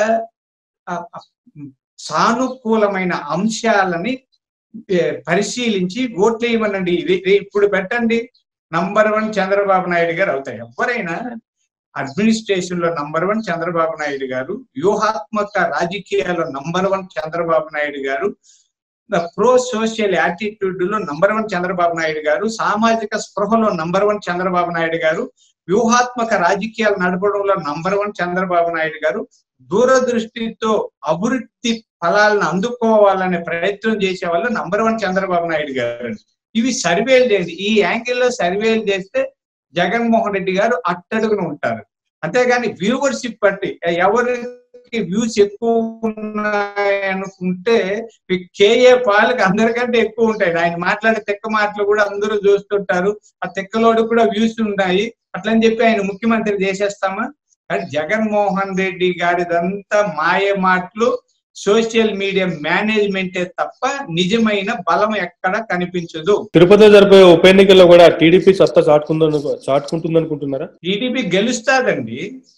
సానుకూలమైన అంశాలని పరిశీలించి ఓట్లు వేయమనండి. ఇప్పుడు పెట్టండి, నంబర్ వన్ చంద్రబాబు నాయుడు గారు అవుతాయి. ఎవరైనా అడ్మినిస్ట్రేషన్ లో నంబర్ వన్ చంద్రబాబు నాయుడు గారు, వ్యూహాత్మక రాజకీయాల్లో నంబర్ వన్ చంద్రబాబు నాయుడు గారు, ప్రో సోషల్ యాటిట్యూడ్ లో నంబర్ వన్ చంద్రబాబు నాయుడు గారు, సామాజిక స్పృహలో నంబర్ వన్ చంద్రబాబు నాయుడు గారు, వ్యూహాత్మక రాజకీయాలు నడపడంలో నంబర్ వన్ చంద్రబాబు నాయుడు గారు, దూరదృష్టితో అభివృద్ధి ఫలాలను అందుకోవాలనే ప్రయత్నం చేసే వాళ్ళు నంబర్ వన్ చంద్రబాబు నాయుడు గారు. ఇవి సర్వేలు చేసి ఈ యాంగిల్లో సర్వేలు చేస్తే జగన్మోహన్ రెడ్డి గారు అట్టడుగున ఉంటారు. అంతేగాని వ్యూవర్షిప్ బట్టి ఎవరికి వ్యూస్ ఎక్కువ ఉన్నాయనుకుంటే కేఏ పాలకు అందరికంటే ఎక్కువ ఉంటాయి. ఆయన మాట్లాడే తెక్క మాటలు కూడా అందరూ చూస్తుంటారు, ఆ తెక్కలోడు కూడా వ్యూస్ ఉన్నాయి. అట్లని చెప్పి ఆయన ముఖ్యమంత్రి చేసేస్తామా? కానీ జగన్మోహన్ రెడ్డి గారిదంతా మాయ మాటలు, సోషల్ మీడియా మేనేజ్మెంటే తప్ప నిజమైన బలం ఎక్కడ కనిపించదు. తిరుపతిలో జరిపే ఉప ఎన్నికల్లో కూడా టీడీపీ సత్తా చాటుకుందని చాటుకుంటుంది అనుకుంటున్నారా? టీడీపీ గెలుస్తాదండి.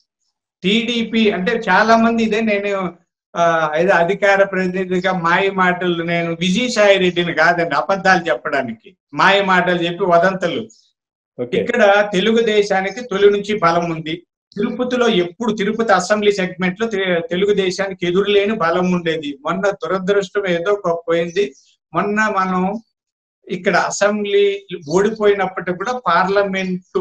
టీడీపీ అంటే చాలా మంది ఇదే నేను ఏదో అధికార ప్రతినిధిగా మాయ మాటలు, నేను విజయసాయి రెడ్డిని కాదండి అబద్ధాలు చెప్పడానికి, మాయ మాటలు చెప్పి వదంతలు. ఇక్కడ తెలుగుదేశానికి తొలి నుంచి బలం ఉంది. తిరుపతిలో ఎప్పుడు తిరుపతి అసెంబ్లీ సెగ్మెంట్ లో తెలుగుదేశానికి ఎదురులేని బలం ఉండేది. మొన్న దురదృష్టం ఏదో పోయింది. మొన్న మనం ఇక్కడ అసెంబ్లీ ఓడిపోయినప్పటికీ కూడా పార్లమెంటు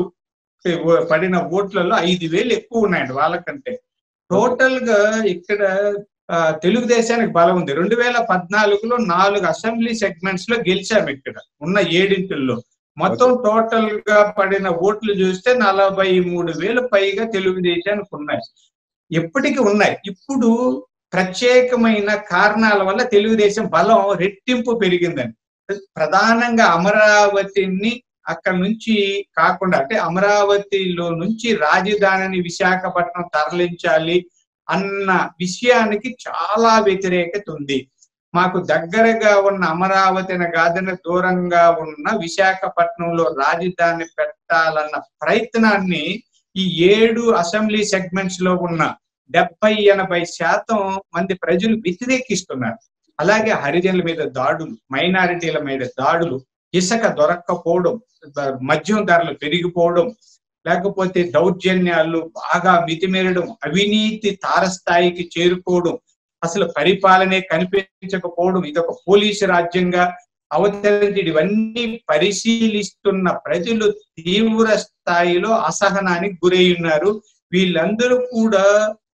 పడిన ఓట్లలో ఐదు వేలు ఎక్కువ ఉన్నాయండి వాళ్ళకంటే. టోటల్ గా ఇక్కడ తెలుగుదేశానికి బలం ఉంది. రెండు వేల పద్నాలుగులో నాలుగు అసెంబ్లీ సెగ్మెంట్స్ లో గెలిచాము ఇక్కడ ఉన్న ఏడింటిల్లో. మొత్తం టోటల్ గా పడిన ఓట్లు చూస్తే నలభై మూడు వేల పైగా తెలుగుదేశానికి ఉన్నాయి, ఎప్పటికీ ఉన్నాయి. ఇప్పుడు ప్రత్యేకమైన కారణాల వల్ల తెలుగుదేశం బలం రెట్టింపు పెరిగిందని. ప్రధానంగా అమరావతిని అక్కడ నుంచి కాకుండా అంటే అమరావతిలో నుంచి రాజధానిని విశాఖపట్నం తరలించాలి అన్న విషయానికి చాలా వ్యతిరేకత ఉంది. మాకు దగ్గరగా ఉన్న అమరావతిని కాదని దూరంగా ఉన్న విశాఖపట్నంలో రాజధాని పెట్టాలన్న ప్రయత్నాన్ని ఈ ఏడు అసెంబ్లీ సెగ్మెంట్స్ లో ఉన్న డెబ్బై ఎనభై శాతం మంది ప్రజలు వ్యతిరేకిస్తున్నారు. అలాగే హరిజనుల మీద దాడులు, మైనారిటీల మీద దాడులు, ఇసుక దొరక్కపోవడం, మద్యం ధరలు పెరిగిపోవడం, లేకపోతే దౌర్జన్యాలు బాగా మితిమీరడం, అవినీతి తారస్థాయికి చేరుకోవడం, అసలు పరిపాలనే కనిపించకపోవడం, ఇదొక పోలీసు రాజ్యంగా అవతరించి ఇవన్నీ పరిశీలిస్తున్న ప్రజలు తీవ్ర స్థాయిలో అసహనానికి గురై ఉన్నారు. వీళ్ళందరూ కూడా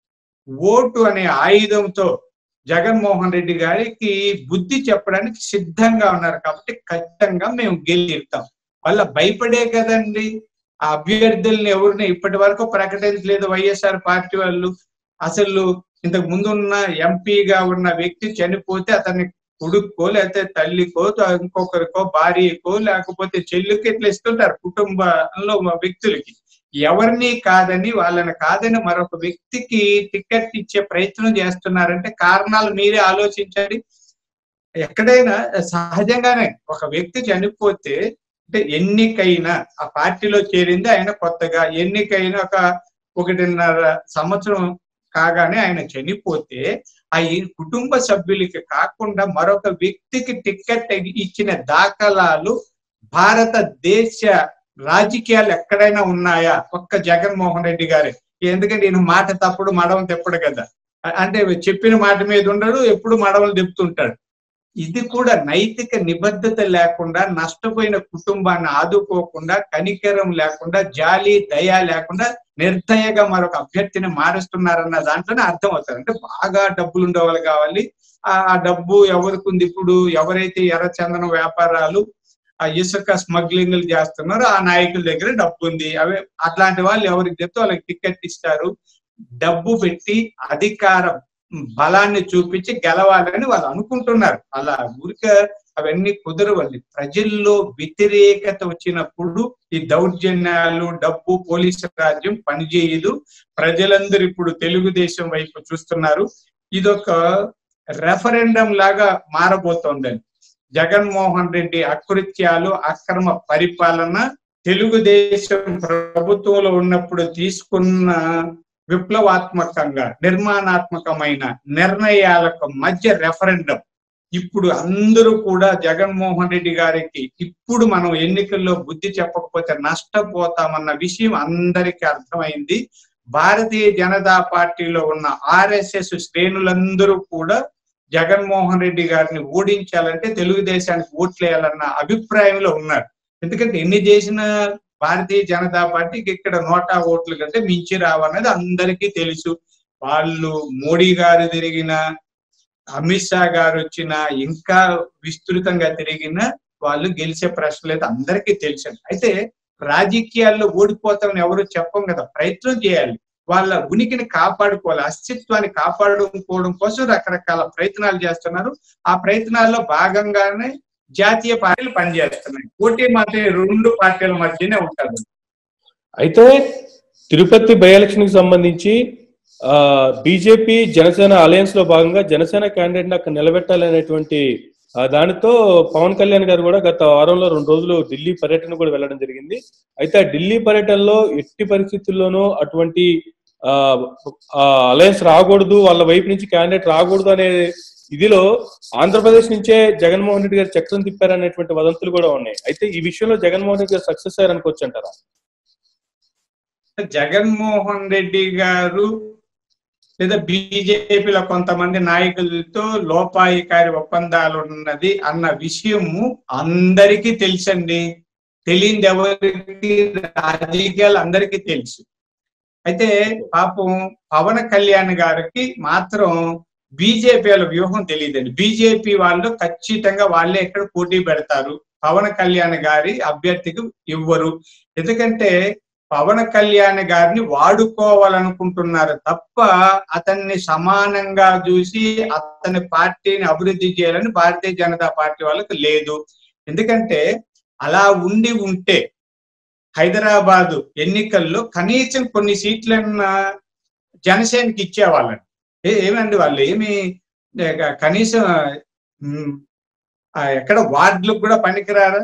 ఓటు అనే ఆయుధంతో జగన్మోహన్ రెడ్డి గారికి బుద్ధి చెప్పడానికి సిద్ధంగా ఉన్నారు. కాబట్టి ఖచ్చితంగా మేము గెలుస్తాం. వాళ్ళ భయపడే కదండి ఆ అభ్యర్థుల్ని ఎవరిని ఇప్పటి వరకు ప్రకటించలేదు వైఎస్ఆర్ పార్టీ వాళ్ళు. అసలు ఇంతకు ముందు ఉన్న ఎంపీగా ఉన్న వ్యక్తి చనిపోతే అతన్ని కొడుక్కో లేకపోతే తల్లికో ఇంకొకరికో భార్యకో లేకపోతే చెల్లికో ఇట్లా ఇస్తుంటారు కుటుంబంలో వ్యక్తులకి. ఎవరిని కాదని వాళ్ళని కాదని మరొక వ్యక్తికి టికెట్ ఇచ్చే ప్రయత్నం చేస్తున్నారంటే కారణాలు మీరే ఆలోచించండి. ఎక్కడైనా సహజంగానే ఒక వ్యక్తి చనిపోతే అంటే ఎన్నికైన ఆ పార్టీలో చేరింది ఆయన కొత్తగా, ఎన్నికైన ఒక ఒకటిన్నర సంవత్సరం కాగానే ఆయన చనిపోతే ఆ కుటుంబ సభ్యులకి కాకుండా మరొక వ్యక్తికి టికెట్ ఇచ్చిన దాఖలాలు భారతదేశ రాజకీయాలు ఎక్కడైనా ఉన్నాయా? ఒక్క జగన్మోహన్ రెడ్డి గారే. ఎందుకంటే ఈయన మాట తప్పుడు మడవలు తెప్పడు కదా, అంటే చెప్పిన మాట మీద ఉండడు, ఎప్పుడు మడవలు తెప్పుతుంటాడు. ఇది కూడా నైతిక నిబద్ధత లేకుండా, నష్టపోయిన కుటుంబాన్ని ఆదుకోకుండా, కనికరం లేకుండా, జాలి దయ లేకుండా నిర్దయగా మరొక అభ్యర్థిని మారుస్తున్నారన్న దాంట్లోనే అర్థం అవుతారు. అంటే బాగా డబ్బులు ఉండేవాళ్ళు కావాలి. ఆ డబ్బు ఎవరికి ఉంది? ఇప్పుడు ఎవరైతే ఎర్రచందనం వ్యాపారాలు ఆ ఇసుక స్మగ్లింగ్లు చేస్తున్నారో ఆ నాయకుల దగ్గర డబ్బు ఉంది. అవే అట్లాంటి వాళ్ళు ఎవరికి చెప్తే వాళ్ళకి టికెట్ ఇస్తారు. డబ్బు పెట్టి అధికారం బలాన్ని చూపించి గెలవాలని వాళ్ళు అనుకుంటున్నారు. అలా ఊరిక అవన్నీ కుదరవాలి. ప్రజల్లో వ్యతిరేకత వచ్చినప్పుడు ఈ దౌర్జన్యాలు, డబ్బు, పోలీసు రాజ్యం పనిచేయదు. ప్రజలందరూ ఇప్పుడు తెలుగుదేశం వైపు చూస్తున్నారు. ఇదొక రెఫరెండం లాగా మారబోతోందని. జగన్మోహన్ రెడ్డి అకృత్యాలు, అక్రమ పరిపాలన తెలుగుదేశం ప్రభుత్వంలో ఉన్నప్పుడు తీసుకున్న విప్లవాత్మకంగా నిర్మాణాత్మకమైన నిర్ణయాలకు మధ్య రెఫరెండం ఇప్పుడు అందరూ కూడా జగన్మోహన్ రెడ్డి గారికి ఇప్పుడు మనం ఎన్నికల్లో బుద్ధి చెప్పకపోతే నష్టపోతామన్న విషయం అందరికీ అర్థమైంది. భారతీయ జనతా పార్టీలో ఉన్న ఆర్ఎస్ఎస్ శ్రేణులందరూ కూడా జగన్మోహన్ రెడ్డి గారిని ఓడించాలంటే తెలుగుదేశానికి ఓట్లేయాలన్న అభిప్రాయంలో ఉన్నారు. ఎందుకంటే ఎన్ని చేసిన భారతీయ జనతా పార్టీకి ఇక్కడ నోటా ఓట్లు కంటే మించి రావన్నది అందరికీ తెలుసు. వాళ్ళు మోడీ గారు తిరిగిన, అమిత్ షా గారు వచ్చిన, ఇంకా విస్తృతంగా తిరిగిన వాళ్ళు గెలిచే ప్రశ్న లేదు, అందరికీ తెలుసు. అయితే రాజకీయాల్లో ఓడిపోతామని ఎవరు చెప్పం కదా, ప్రయత్నం చేయాలి. వాళ్ళ ఉనికిని కాపాడుకోవాలి, అస్తిత్వాన్ని కాపాడుకోవడం కోసం రకరకాల ప్రయత్నాలు చేస్తున్నారు. ఆ ప్రయత్నాల్లో భాగంగానే జాతీయ పార్టీలు పనిచేస్తున్నాయి. పోటీ మాత్రం రెండు పార్టీల మధ్యనే ఉంటారు. అయితే తిరుపతి బై ఎలక్షన్ కి సంబంధించి ఆ బీజేపీ జనసేన అలయన్స్ లో భాగంగా జనసేన క్యాండిడేట్ అక్కడ నిలబెట్టాలనేటువంటి దానితో పవన్ కళ్యాణ్ గారు కూడా గత వారంలో రెండు రోజులు ఢిల్లీ పర్యటన కూడా వెళ్ళడం జరిగింది. అయితే ఆ ఢిల్లీ పర్యటనలో ఎట్టి పరిస్థితుల్లోనూ అటువంటి ఆ అలయన్స్ రాకూడదు, వాళ్ళ వైపు నుంచి క్యాండిడేట్ రాకూడదు అనే ఇదిలో ఆంధ్రప్రదేశ్ నుంచే జగన్మోహన్ రెడ్డి గారు చక్రం తిప్పారనేటువంటి వదంతులు కూడా ఉన్నాయి. అయితే ఈ విషయంలో జగన్మోహన్ రెడ్డి గారు సక్సెస్ అయ్యారు అనుకోవచ్చు అంటారా? జగన్మోహన్ రెడ్డి గారు లేదా బీజేపీలో కొంతమంది నాయకులతో లోపాయికారి ఒప్పందాలు ఉన్నది అన్న విషయము అందరికీ తెలుసండి. తెలియదు ఎవరికి? రాజకీయాలు అందరికీ తెలుసు. అయితే పాపం పవన్ కళ్యాణ్ గారికి మాత్రం బీజేపీల వ్యూహం తెలియదండి. బీజేపీ వాళ్ళు ఖచ్చితంగా వాళ్ళే ఇక్కడ పోటీ పెడతారు, పవన్ కళ్యాణ్ గారి అభ్యర్థికి ఇవ్వరు. ఎందుకంటే పవన్ కళ్యాణ్ గారిని వాడుకోవాలనుకుంటున్నారు తప్ప అతన్ని సమానంగా చూసి అతని పార్టీని అభివృద్ధి చేయాలని భారతీయ జనతా పార్టీ వాళ్ళకి లేదు. ఎందుకంటే అలా ఉండి ఉంటే హైదరాబాదు ఎన్నికల్లో కనీసం కొన్ని సీట్లన్నా జనసేనకి ఇచ్చేవాళ్ళని. ఏమండి వాళ్ళు ఏమి కనీసం ఎక్కడ వార్డులకు కూడా పనికిరారా?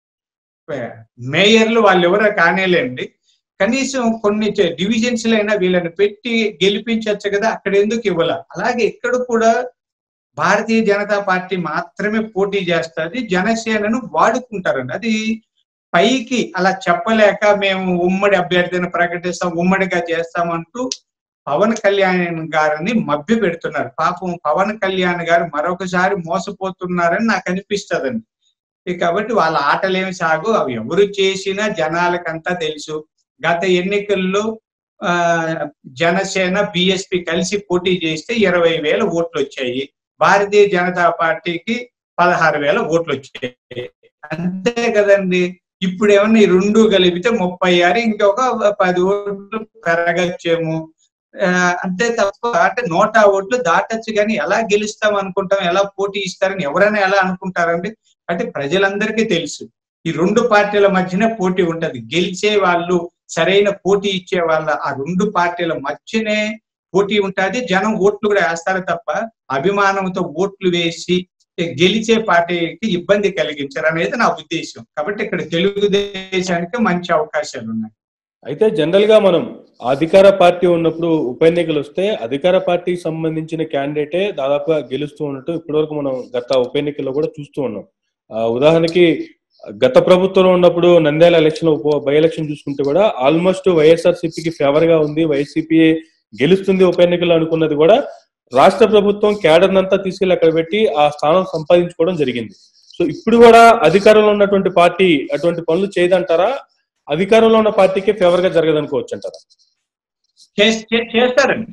మేయర్లు వాళ్ళు ఎవరో కానేలేండి, కనీసం కొన్ని డివిజన్స్ లైనా వీళ్ళని పెట్టి గెలిపించవచ్చు కదా, అక్కడ ఎందుకు ఇవ్వాల? అలాగే ఇక్కడ కూడా భారతీయ జనతా పార్టీ మాత్రమే పోటీ చేస్తుంది, జనసేనను వాడుకుంటారండి. అది పైకి అలా చెప్పలేక మేము ఉమ్మడి అభ్యర్థిని ప్రకటిస్తాం, ఉమ్మడిగా చేస్తామంటూ పవన్ కళ్యాణ్ గారిని మభ్య పెడుతున్నారు. పాపం పవన్ కళ్యాణ్ గారు మరొకసారి మోసపోతున్నారని నాకు అనిపిస్తుందండి. కాబట్టి వాళ్ళ ఆటలేమి సాగు, అవి ఎవరు చేసినా జనాలకంతా తెలుసు. గత ఎన్నికల్లో ఆ జనసేన బిఎస్పి కలిసి పోటీ చేస్తే ఇరవై వేల ఓట్లు వచ్చాయి, భారతీయ జనతా పార్టీకి పదహారు వేల ఓట్లు వచ్చాయి, అంతే కదండి. ఇప్పుడు ఏమన్నా ఈ రెండు కలిపితే ముప్పై ఆరు, ఇంకొక పది ఓట్లు పెరగచ్చేమో, అంతే తప్ప అంటే నోటా ఓట్లు దాటచ్చు కానీ ఎలా గెలుస్తాం అనుకుంటాం, ఎలా పోటీ ఇస్తారని ఎవరైనా ఎలా అనుకుంటారండి? అంటే ప్రజలందరికీ తెలుసు ఈ రెండు పార్టీల మధ్యనే పోటీ ఉంటది. గెలిచే వాళ్ళు, సరైన పోటీ ఇచ్చే వాళ్ళ ఆ రెండు పార్టీల మధ్యనే పోటీ ఉంటుంది. జనం ఓట్లు కూడా వేస్తారు తప్ప అభిమానంతో ఓట్లు వేసి గెలిచే పార్టీకి ఇబ్బంది కలిగించారు అనేది నా ఉద్దేశం. కాబట్టి ఇక్కడ తెలుగుదేశానికి మంచి అవకాశాలు ఉన్నాయి. అయితే జనరల్ గా మనం అధికార పార్టీ ఉన్నప్పుడు ఉప ఎన్నికలు వస్తే అధికార పార్టీకి సంబంధించిన క్యాండిడేటే దాదాపుగా గెలుస్తూ ఉన్నట్టు ఇప్పటివరకు మనం గత ఉప ఎన్నికల్లో కూడా చూస్తూ ఉన్నాం. ఉదాహరణకి గత ప్రభుత్వంలో ఉన్నప్పుడు నంద్యాల ఎలక్షన్ బై ఎలక్షన్ చూసుకుంటే కూడా ఆల్మోస్ట్ వైఎస్ఆర్సీపీకి ఫేవర్ గా ఉంది, వైసీపీ గెలుస్తుంది ఉప ఎన్నికలు అనుకున్నది కూడా రాష్ట్ర ప్రభుత్వం క్యాడర్ అంతా తీసుకెళ్లి అక్కడ పెట్టి ఆ స్థానం సంపాదించుకోవడం జరిగింది. సో ఇప్పుడు కూడా అధికారంలో ఉన్నటువంటి పార్టీ అటువంటి పనులు చేయదంటారా? అధికారంలో ఉన్న పార్టీకి ఫేవర్ గా జరగదనుకోవచ్చు అంటారా? చేస్తారండి.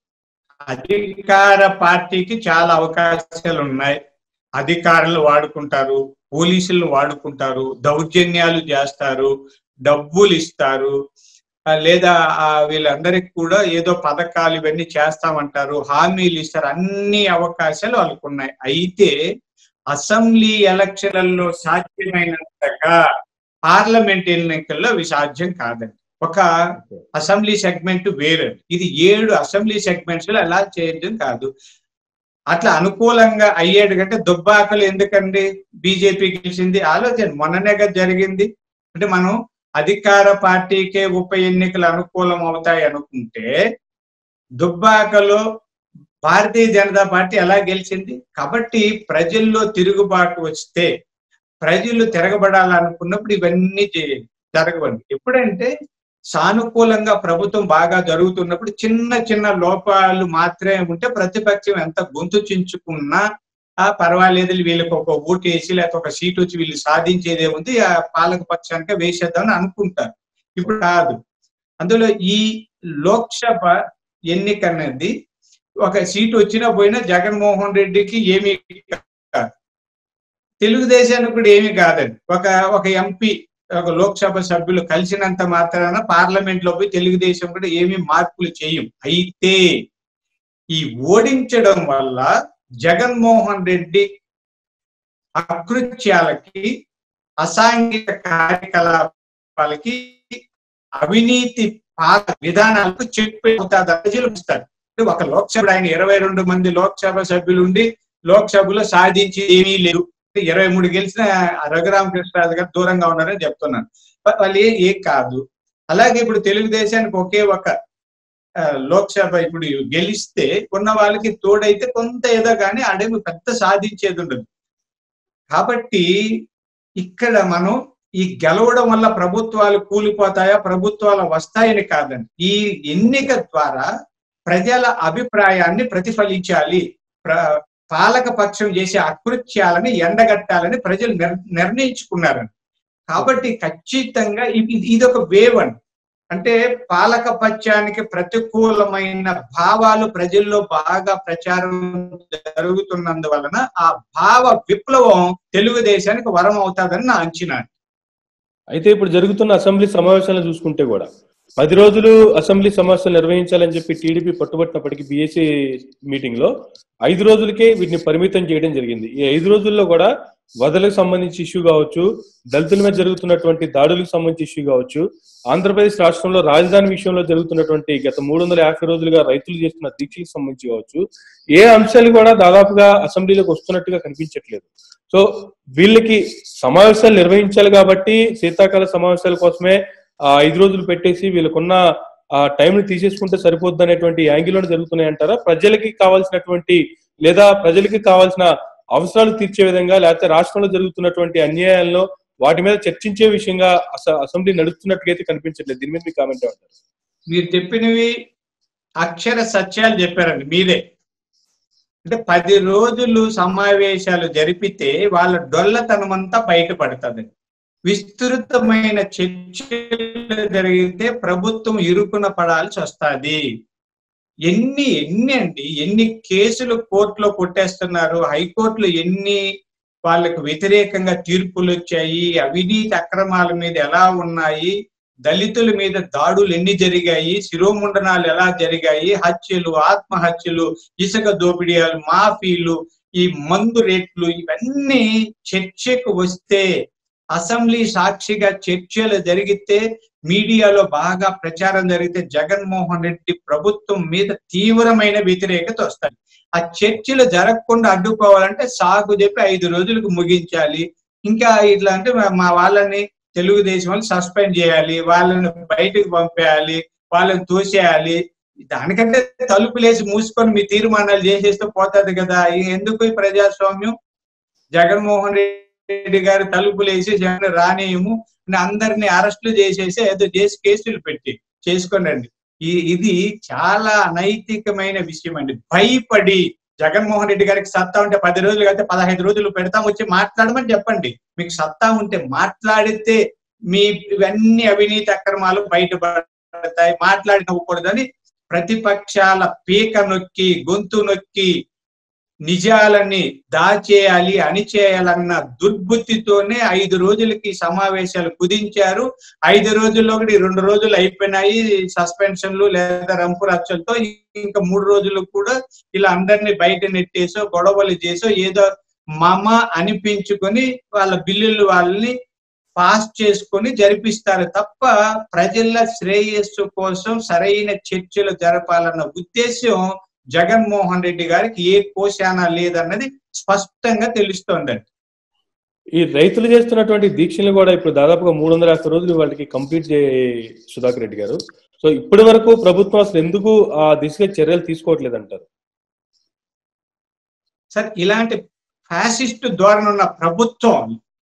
అధికార పార్టీకి చాలా అవకాశాలు ఉన్నాయి. అధికారులు వాడుకుంటారు, పోలీసులు వాడుకుంటారు, దౌర్జన్యాలు చేస్తారు, డబ్బులు ఇస్తారు, లేదా వీళ్ళందరికి కూడా ఏదో పథకాలు ఇవన్నీ చేస్తామంటారు, హామీలు ఇస్తారు, అన్ని అవకాశాలు వాళ్ళకు ఉన్నాయి. అయితే అసెంబ్లీ ఎలక్షన్లలో సాధ్యమైనంతగా పార్లమెంట్ ఎన్నికల్లో అవి సాధ్యం కాదండి. ఒక అసెంబ్లీ సెగ్మెంట్ వేరే, ఇది ఏడు అసెంబ్లీ సెగ్మెంట్స్ లో ఎలా చేయడం కాదు. అట్లా అనుకూలంగా అయ్యేడు కంటే దుబ్బాకలు ఎందుకండి బీజేపీ గెలిచింది? ఆలోచన మొన్ననేగా జరిగింది. అంటే మనం అధికార పార్టీకే ఉప ఎన్నికలు అనుకూలం అవుతాయి అనుకుంటే దుబ్బాకలో భారతీయ జనతా పార్టీ ఎలా గెలిచింది? కాబట్టి ప్రజల్లో తిరుగుబాటు వస్తే, ప్రజలు తిరగబడాలనుకున్నప్పుడు ఇవన్నీ జరగవండి. ఎప్పుడంటే సానుకూలంగా ప్రభుత్వం బాగా జరుగుతున్నప్పుడు చిన్న చిన్న లోపాలు మాత్రమే ఉంటే ప్రతిపక్షం ఎంత గొంతు చించుకున్నా ఆ పర్వాలేదు, వీళ్ళకి ఒక ఓటు వేసి లేకపోతే ఒక సీట్ వచ్చి వీళ్ళు సాధించేదే ఉంది, ఆ పాలక పక్షానికి వేసేద్దామని అనుకుంటారు. ఇప్పుడు కాదు. అందులో ఈ లోక్సభ ఎన్నిక అనేది ఒక సీటు వచ్చినా పోయినా జగన్మోహన్ రెడ్డికి ఏమీ కాదు, తెలుగుదేశానికి కూడా ఏమీ కాదండి. ఒక ఒక ఎంపీ, ఒక లోక్సభ సభ్యులు కలిసినంత మాత్రాన పార్లమెంట్ లో పోయి తెలుగుదేశం కూడా ఏమీ మార్పులు చేయం. అయితే ఈ ఓడించడం వల్ల జగన్మోహన్ రెడ్డి అకృత్యాలకి, అసాంఘిక కార్యకలాపాలకి, అవినీతి విధానాలకు చెప్పి అవుతారు. ఒక లోక్సభ ఆయన ఇరవై రెండు మంది లోక్సభ సభ్యులు ఉండి లోక్సభలో సాధించి ఏమీ లేదు, ఇరవై మూడు గెలిచిన రఘురామకృష్ణరాజు గారు దూరంగా ఉన్నారని చెప్తున్నాను. వాళ్ళు ఏ ఏ కాదు. అలాగే ఇప్పుడు తెలుగుదేశానికి ఒకే ఒక లోక్సభ ఇప్పుడు గెలిస్తే ఉన్న వాళ్ళకి తోడైతే కొంత ఏదో కానీ అడేమి పెద్ద సాధించేది ఉండదు. కాబట్టి ఇక్కడ మనం ఈ గెలవడం వల్ల ప్రభుత్వాలు కూలిపోతాయా, ప్రభుత్వాలు వస్తాయని కాదండి. ఈ ఎన్నిక ద్వారా ప్రజల అభిప్రాయాన్ని ప్రతిఫలించాలి, పాలక పక్షం చేసే అకృత్యాలని ఎండగట్టాలని ప్రజలు నిర్ణయించుకున్నారని. కాబట్టి ఖచ్చితంగా ఇది ఇదొక వేవ్ అండి. అంటే పాలక పక్షానికి ప్రతికూలమైన భావాలు ప్రజల్లో బాగా ప్రచారం జరుగుతున్నందువలన ఆ భావ విప్లవం తెలుగుదేశానికి వరం అవుతాదని నా అంచనా. అయితే ఇప్పుడు జరుగుతున్న అసెంబ్లీ సమావేశాలను చూసుకుంటే కూడా పది రోజులు అసెంబ్లీ సమావేశాలు నిర్వహించాలని చెప్పి టీడీపీ పట్టుబట్టినప్పటికీ బీఎస్సీ మీటింగ్ లో ఐదు రోజులకే వీటిని పరిమితం చేయడం జరిగింది. ఈ ఐదు రోజుల్లో కూడా వదలకు సంబంధించి ఇష్యూ కావచ్చు, దళితుల మీద జరుగుతున్నటువంటి దాడులకు సంబంధించి ఇష్యూ కావచ్చు, ఆంధ్రప్రదేశ్ రాష్ట్రంలో రాజధాని విషయంలో జరుగుతున్నటువంటి గత మూడు వందల యాభై రోజులుగా రైతులు చేస్తున్న దీక్షలకు సంబంధించి కావచ్చు, ఏ అంశాలు కూడా దాదాపుగా అసెంబ్లీలోకి వస్తున్నట్టుగా కనిపించట్లేదు. సో వీళ్ళకి సమావేశాలు నిర్వహించాలి కాబట్టి శీతాకాల సమావేశాల కోసమే ఆ ఐదు రోజులు పెట్టేసి వీళ్ళకున్న ఆ టైంని తీసేసుకుంటే సరిపోద్ది అనేటువంటి యాంగిల్లోనే జరుగుతున్నాయి అంటారా? ప్రజలకి కావాల్సినటువంటి లేదా ప్రజలకి కావాల్సిన అవసరాలు తీర్చే విధంగా, లేకపోతే రాష్ట్రంలో జరుగుతున్నటువంటి అన్యాయాలను వాటి మీద చర్చించే విషయంగా అసెంబ్లీ నడుస్తున్నట్టుగా అయితే కనిపించట్లేదు. దీని మీద మీ కామెంట్ ఏమంటారు? మీరు చెప్పినవి అక్షర సత్యాలు చెప్పారండి మీరే. అంటే పది రోజులు సమావేశాలు జరిపితే వాళ్ళ డొల్లతనం అంతా బయటపడుతుంది. విస్తృతమైన చర్చలు జరిగితే ప్రభుత్వం ఇరుకున పడాల్సి వస్తుంది. ఎన్ని ఎన్ని అండి ఎన్ని కేసులు కోర్టులో కొట్టేస్తున్నారు, హైకోర్టులో ఎన్ని వాళ్ళకు వ్యతిరేకంగా తీర్పులు వచ్చాయి, అవినీతి అక్రమాల మీద ఎలా ఉన్నాయి, దళితుల మీద దాడులు ఎన్ని జరిగాయి, శిరోముండనాలు ఎలా జరిగాయి, హత్యలు, ఆత్మహత్యలు, ఇసుక దోపిడీలు, మాఫీలు, ఈ మందు రేట్లు, ఇవన్నీ చర్చకు వస్తే, అసెంబ్లీ సాక్షిగా చర్చలు జరిగితే, మీడియాలో బాగా ప్రచారం జరిగితే జగన్మోహన్ రెడ్డి ప్రభుత్వం మీద తీవ్రమైన వ్యతిరేకత వస్తుంది. ఆ చర్చలు జరగకుండా అడ్డుకోవాలంటే సాగు చెప్పి ఐదు రోజులకు ముగించాలి. ఇంకా ఇట్లా అంటే మా వాళ్ళని తెలుగుదేశం వాళ్ళు సస్పెండ్ చేయాలి, వాళ్ళని బయటకు పంపేయాలి, వాళ్ళని తోసేయాలి. దానికంటే తలుపులేసి మూసుకొని మీ తీర్మానాలు చేసేస్తే పోతుంది కదా. ఎందుకు ఈ ప్రజాస్వామ్యం? జగన్మోహన్ రెడ్డి గారు తలుపులేసి జగన్ రానేయము, అందరినీ అరెస్టులు చేసేసి ఏదో చేసి కేసులు పెట్టి చేసుకోండి. ఈ ఇది చాలా అనైతికమైన విషయం అండి. భయపడి జగన్మోహన్ రెడ్డి గారికి సత్తా ఉంటే పది రోజులు అయితే పదహైదు రోజులు పెడతాం, వచ్చి మాట్లాడమని చెప్పండి. మీకు సత్తా ఉంటే మాట్లాడితే మీ ఇవన్నీ అవినీతి అక్రమాలు బయటపడతాయి. మాట్లాడి నవ్వకూడదని ప్రతిపక్షాల పీక నొక్కి గొంతు నొక్కి నిజాలని దాచేయాలి, అణిచేయాలన్న దుర్బుద్ధితోనే ఐదు రోజులకి సమావేశాలు కుదించారు. ఐదు రోజుల్లో ఒకటి రెండు రోజులు అయిపోయినాయి సస్పెన్షన్లు లేదా రంపు రచ్చలతో. ఇంకా మూడు రోజులు కూడా ఇలా అందరినీ బయట నెట్టేసో గొడవలు చేసో ఏదో మమ అనిపించుకొని వాళ్ళ బిల్లులు వాళ్ళని పాస్ చేసుకొని జరిపిస్తారు తప్ప ప్రజల శ్రేయస్సు కోసం సరైన చర్చలు జరపాలన్న ఉద్దేశం జగన్మోహన్ రెడ్డి గారికి ఏ కోశాన లేదన్నది స్పష్టంగా తెలుస్తోందండి. ఈ రైతులు చేస్తున్నటువంటి దీక్షలు కూడా ఇప్పుడు దాదాపుగా మూడు వందల యాభై రోజులు వాళ్ళకి కంప్లీట్ చే సుధాకర్ రెడ్డి గారు. సో ఇప్పటి వరకు ప్రభుత్వం అసలు ఎందుకు ఆ దిశగా చర్యలు తీసుకోవట్లేదు అంటారు? సార్, ఇలాంటి ఫ్యాసిస్ట్ ధోరణి ఉన్న ప్రభుత్వం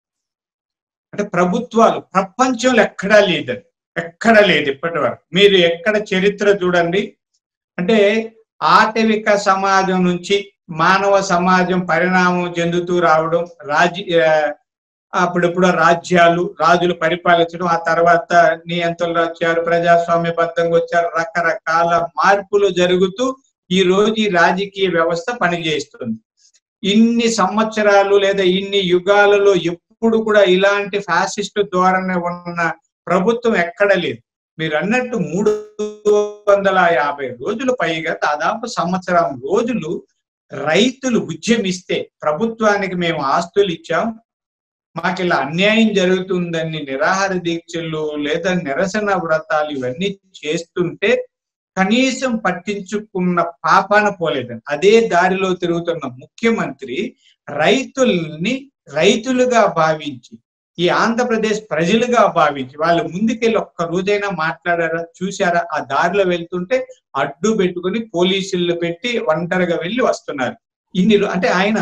అంటే ప్రభుత్వాలు ప్రపంచంలో ఎక్కడా లేదండి, ఎక్కడా లేదు ఇప్పటి వరకు. మీరు ఎక్కడ చరిత్ర చూడండి. అంటే ఆటవిక సమాజం నుంచి మానవ సమాజం పరిణామం చెందుతూ రావడం, రాజ్య అప్పుడెప్పుడు రాజ్యాలు రాజులు పరిపాలించడం, ఆ తర్వాత నియంత్రణలు వచ్చారు, ప్రజాస్వామ్యబద్ధంగా వచ్చారు, రకరకాల మార్పులు జరుగుతూ ఈ రోజు ఈ రాజకీయ వ్యవస్థ పనిచేస్తుంది. ఇన్ని సంవత్సరాలు లేదా ఇన్ని యుగాలలో ఎప్పుడు కూడా ఇలాంటి ఫ్యాసిస్ట్ ధోరణి ఉన్న ప్రభుత్వం ఎక్కడ లేదు. మీరు అన్నట్టు మూడు వందల యాభై రోజులు పైగా దాదాపు సంవత్సరం రోజులు రైతులు ఉద్యమిస్తే ప్రభుత్వానికి మేము ఆస్తులు ఇచ్చాం, మాకు ఇలా అన్యాయం జరుగుతుందని నిరాహార దీక్షలు లేదా నిరసన వ్రతాలు ఇవన్నీ చేస్తుంటే కనీసం పట్టించుకున్న పాపాన పోలేదని అదే దారిలో తిరుగుతున్న ముఖ్యమంత్రి రైతుల్ని రైతులుగా భావించి ఈ ఆంధ్రప్రదేశ్ ప్రజలుగా భావించి వాళ్ళు ముందుకెళ్ళి ఒక్క రోజైనా మాట్లాడారా చూసారా? ఆ దారిలో వెళ్తుంటే అడ్డు పెట్టుకుని పోలీసులు పెట్టి ఒంటరిగా వెళ్ళి వస్తున్నారు. ఇన్ని అంటే ఆయన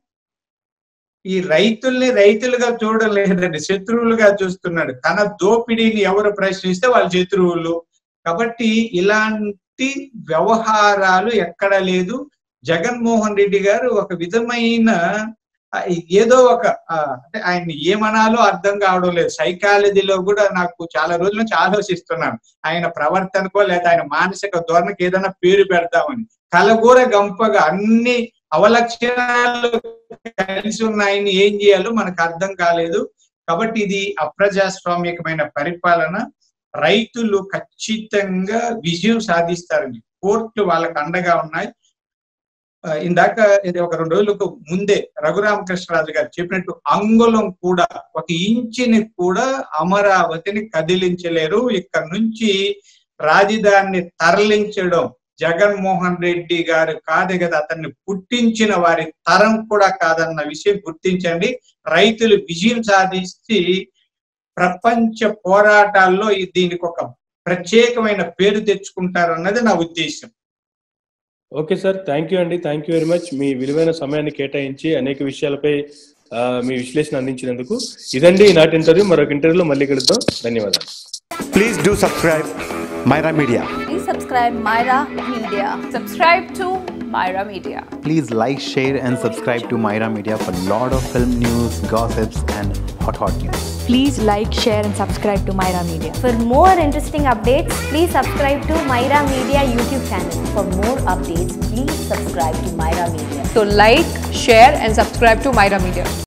ఈ రైతుల్ని రైతులుగా చూడడం లేదండి, శత్రువులుగా చూస్తున్నాడు. తన దోపిడీని ఎవరు ప్రశ్నిస్తే వాళ్ళ శత్రువులు. కాబట్టి ఇలాంటి వ్యవహారాలు ఎక్కడ లేదు. జగన్మోహన్ రెడ్డి గారు ఒక విధమైన ఏదో ఒక అంటే ఆయన్ని ఏమనాలో అర్థం కావడం లేదు. సైకాలజీలో కూడా నాకు చాలా రోజుల నుంచి ఆలోచిస్తున్నాను ఆయన ప్రవర్తనకో లేదా ఆయన మానసిక ధోరణికి ఏదైనా పేరు పెడతామని. కలగూర గంపగా అన్ని అవలక్షణాలు కలిసి ఉన్నాయని ఏం చేయాలో మనకు అర్థం కాలేదు. కాబట్టి ఇది అప్రజాస్వామికమైన పరిపాలన. రైతులు ఖచ్చితంగా విజయం సాధిస్తారండి. కోర్టులు వాళ్ళకు అండగా ఉన్నాయి. ఆ, ఇందాక ఇది ఒక రెండు రోజులకు ముందే రఘురామకృష్ణరాజు గారు చెప్పినట్టు అంగుళం కూడా ఒక ఇంచుని కూడా అమరావతిని కదిలించలేరు. ఇక్కడ నుంచి రాజధానిని తరలించడం జగన్మోహన్ రెడ్డి గారు కాదు కదా, అతన్ని పుట్టించిన వారి తరం కూడా కాదన్న విషయం గుర్తించండి. రైతులు విజయం సాధించి ప్రపంచ పోరాటాల్లో ఈ- దీనికి ఒక ప్రత్యేకమైన పేరు తెచ్చుకుంటారన్నది నా ఉద్దేశం. ఓకే సార్, థ్యాంక్ యూ అండి, థ్యాంక్ యూ వెరీ మచ్. మీ విలువైన సమయాన్ని కేటాయించి అనేక విషయాలపై ఆ, మీ విశ్లేషణ అందించినందుకు. ఇదండి ఈనాటి ఇంటర్వ్యూ. మరొక ఇంటర్వ్యూలో మళ్ళీ కలుద్దాం. ధన్యవాదాలు. Please do subscribe Myra Media. Please subscribe Myra Media. Subscribe to Myra Media. Please like, share and subscribe to Myra Media for lot of film news, gossips and hot hot news. Please like, share and subscribe to Myra Media. For more interesting updates, please subscribe to Myra Media YouTube channel. For more updates, please subscribe to Myra Media. So like, share and subscribe to Myra Media.